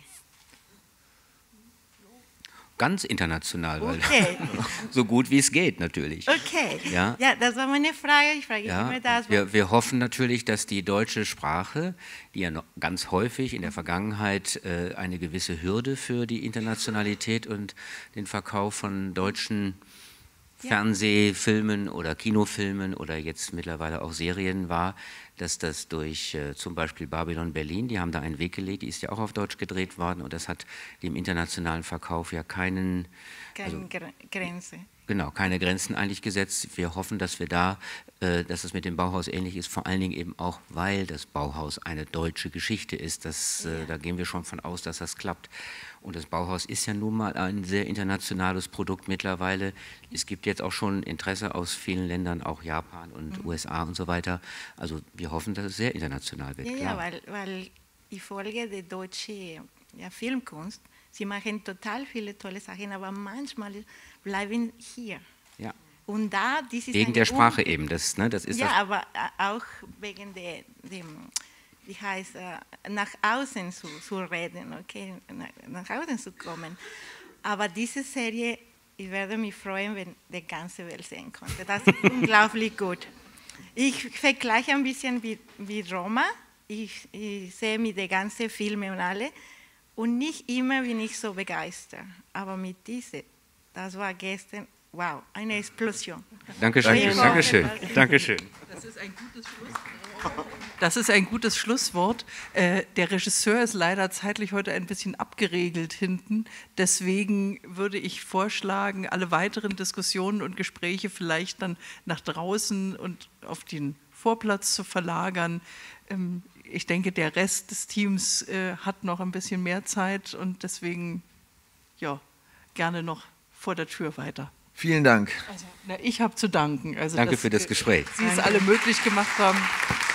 Ganz international, Okay. weil so gut wie es geht natürlich. Okay, ja, ja, das war meine Frage. Ich frage ja, immer das. wir, wir hoffen natürlich, dass die deutsche Sprache, die ja noch ganz häufig in der Vergangenheit äh, eine gewisse Hürde für die Internationalität und den Verkauf von deutschen Ja. Fernsehfilmen oder Kinofilmen oder jetzt mittlerweile auch Serien war, dass das durch äh, zum Beispiel Babylon Berlin, die haben da einen Weg gelegt, die ist ja auch auf Deutsch gedreht worden und das hat dem internationalen Verkauf ja keinen, Keine also, Gre- Grenze. Genau, keine Grenzen eigentlich gesetzt. Wir hoffen, dass wir da, äh, dass es mit dem Bauhaus ähnlich ist, vor allen Dingen eben auch, weil das Bauhaus eine deutsche Geschichte ist. Das, äh, da gehen wir schon von aus, dass das klappt. Und das Bauhaus ist ja nun mal ein sehr internationales Produkt mittlerweile. Es gibt jetzt auch schon Interesse aus vielen Ländern, auch Japan und Mhm. U S A und so weiter. Also wir hoffen, dass es sehr international wird. Ja, klar. ja, weil, weil ich folge der deutschen ja, Filmkunst. Sie machen total viele tolle Sachen, aber manchmal bleiben hier. Ja. Und da, dies ist Wegen eine der Sprache Un- eben, das, ne, das ist ja, das. aber äh, auch wegen der, dem, wie heißt, äh, nach außen zu, zu reden, okay, nach, nach außen zu kommen. Aber diese Serie, ich werde mich freuen, wenn die ganze Welt sehen konnte. Das ist unglaublich gut. Ich vergleiche ein bisschen wie, wie Roma. Ich, ich sehe mit den ganzen Filmen und alle. Und nicht immer bin ich so begeistert. Aber mit diese, das war gestern, wow, eine Explosion. Dankeschön, Ich hoffe, Dankeschön, dass- Dankeschön. Das ist ein gutes Schlusswort. Das ist ein gutes Schlusswort. Äh, der Regisseur ist leider zeitlich heute ein bisschen abgeregelt hinten. Deswegen würde ich vorschlagen, alle weiteren Diskussionen und Gespräche vielleicht dann nach draußen und auf den Vorplatz zu verlagern. Ähm, ich denke, der Rest des Teams äh, hat noch ein bisschen mehr Zeit und deswegen ja, gerne noch vor der Tür weiter. Vielen Dank. Also, na, ich habe zu danken. Also, Danke dass, für das äh, Gespräch. Sie es alle möglich gemacht haben.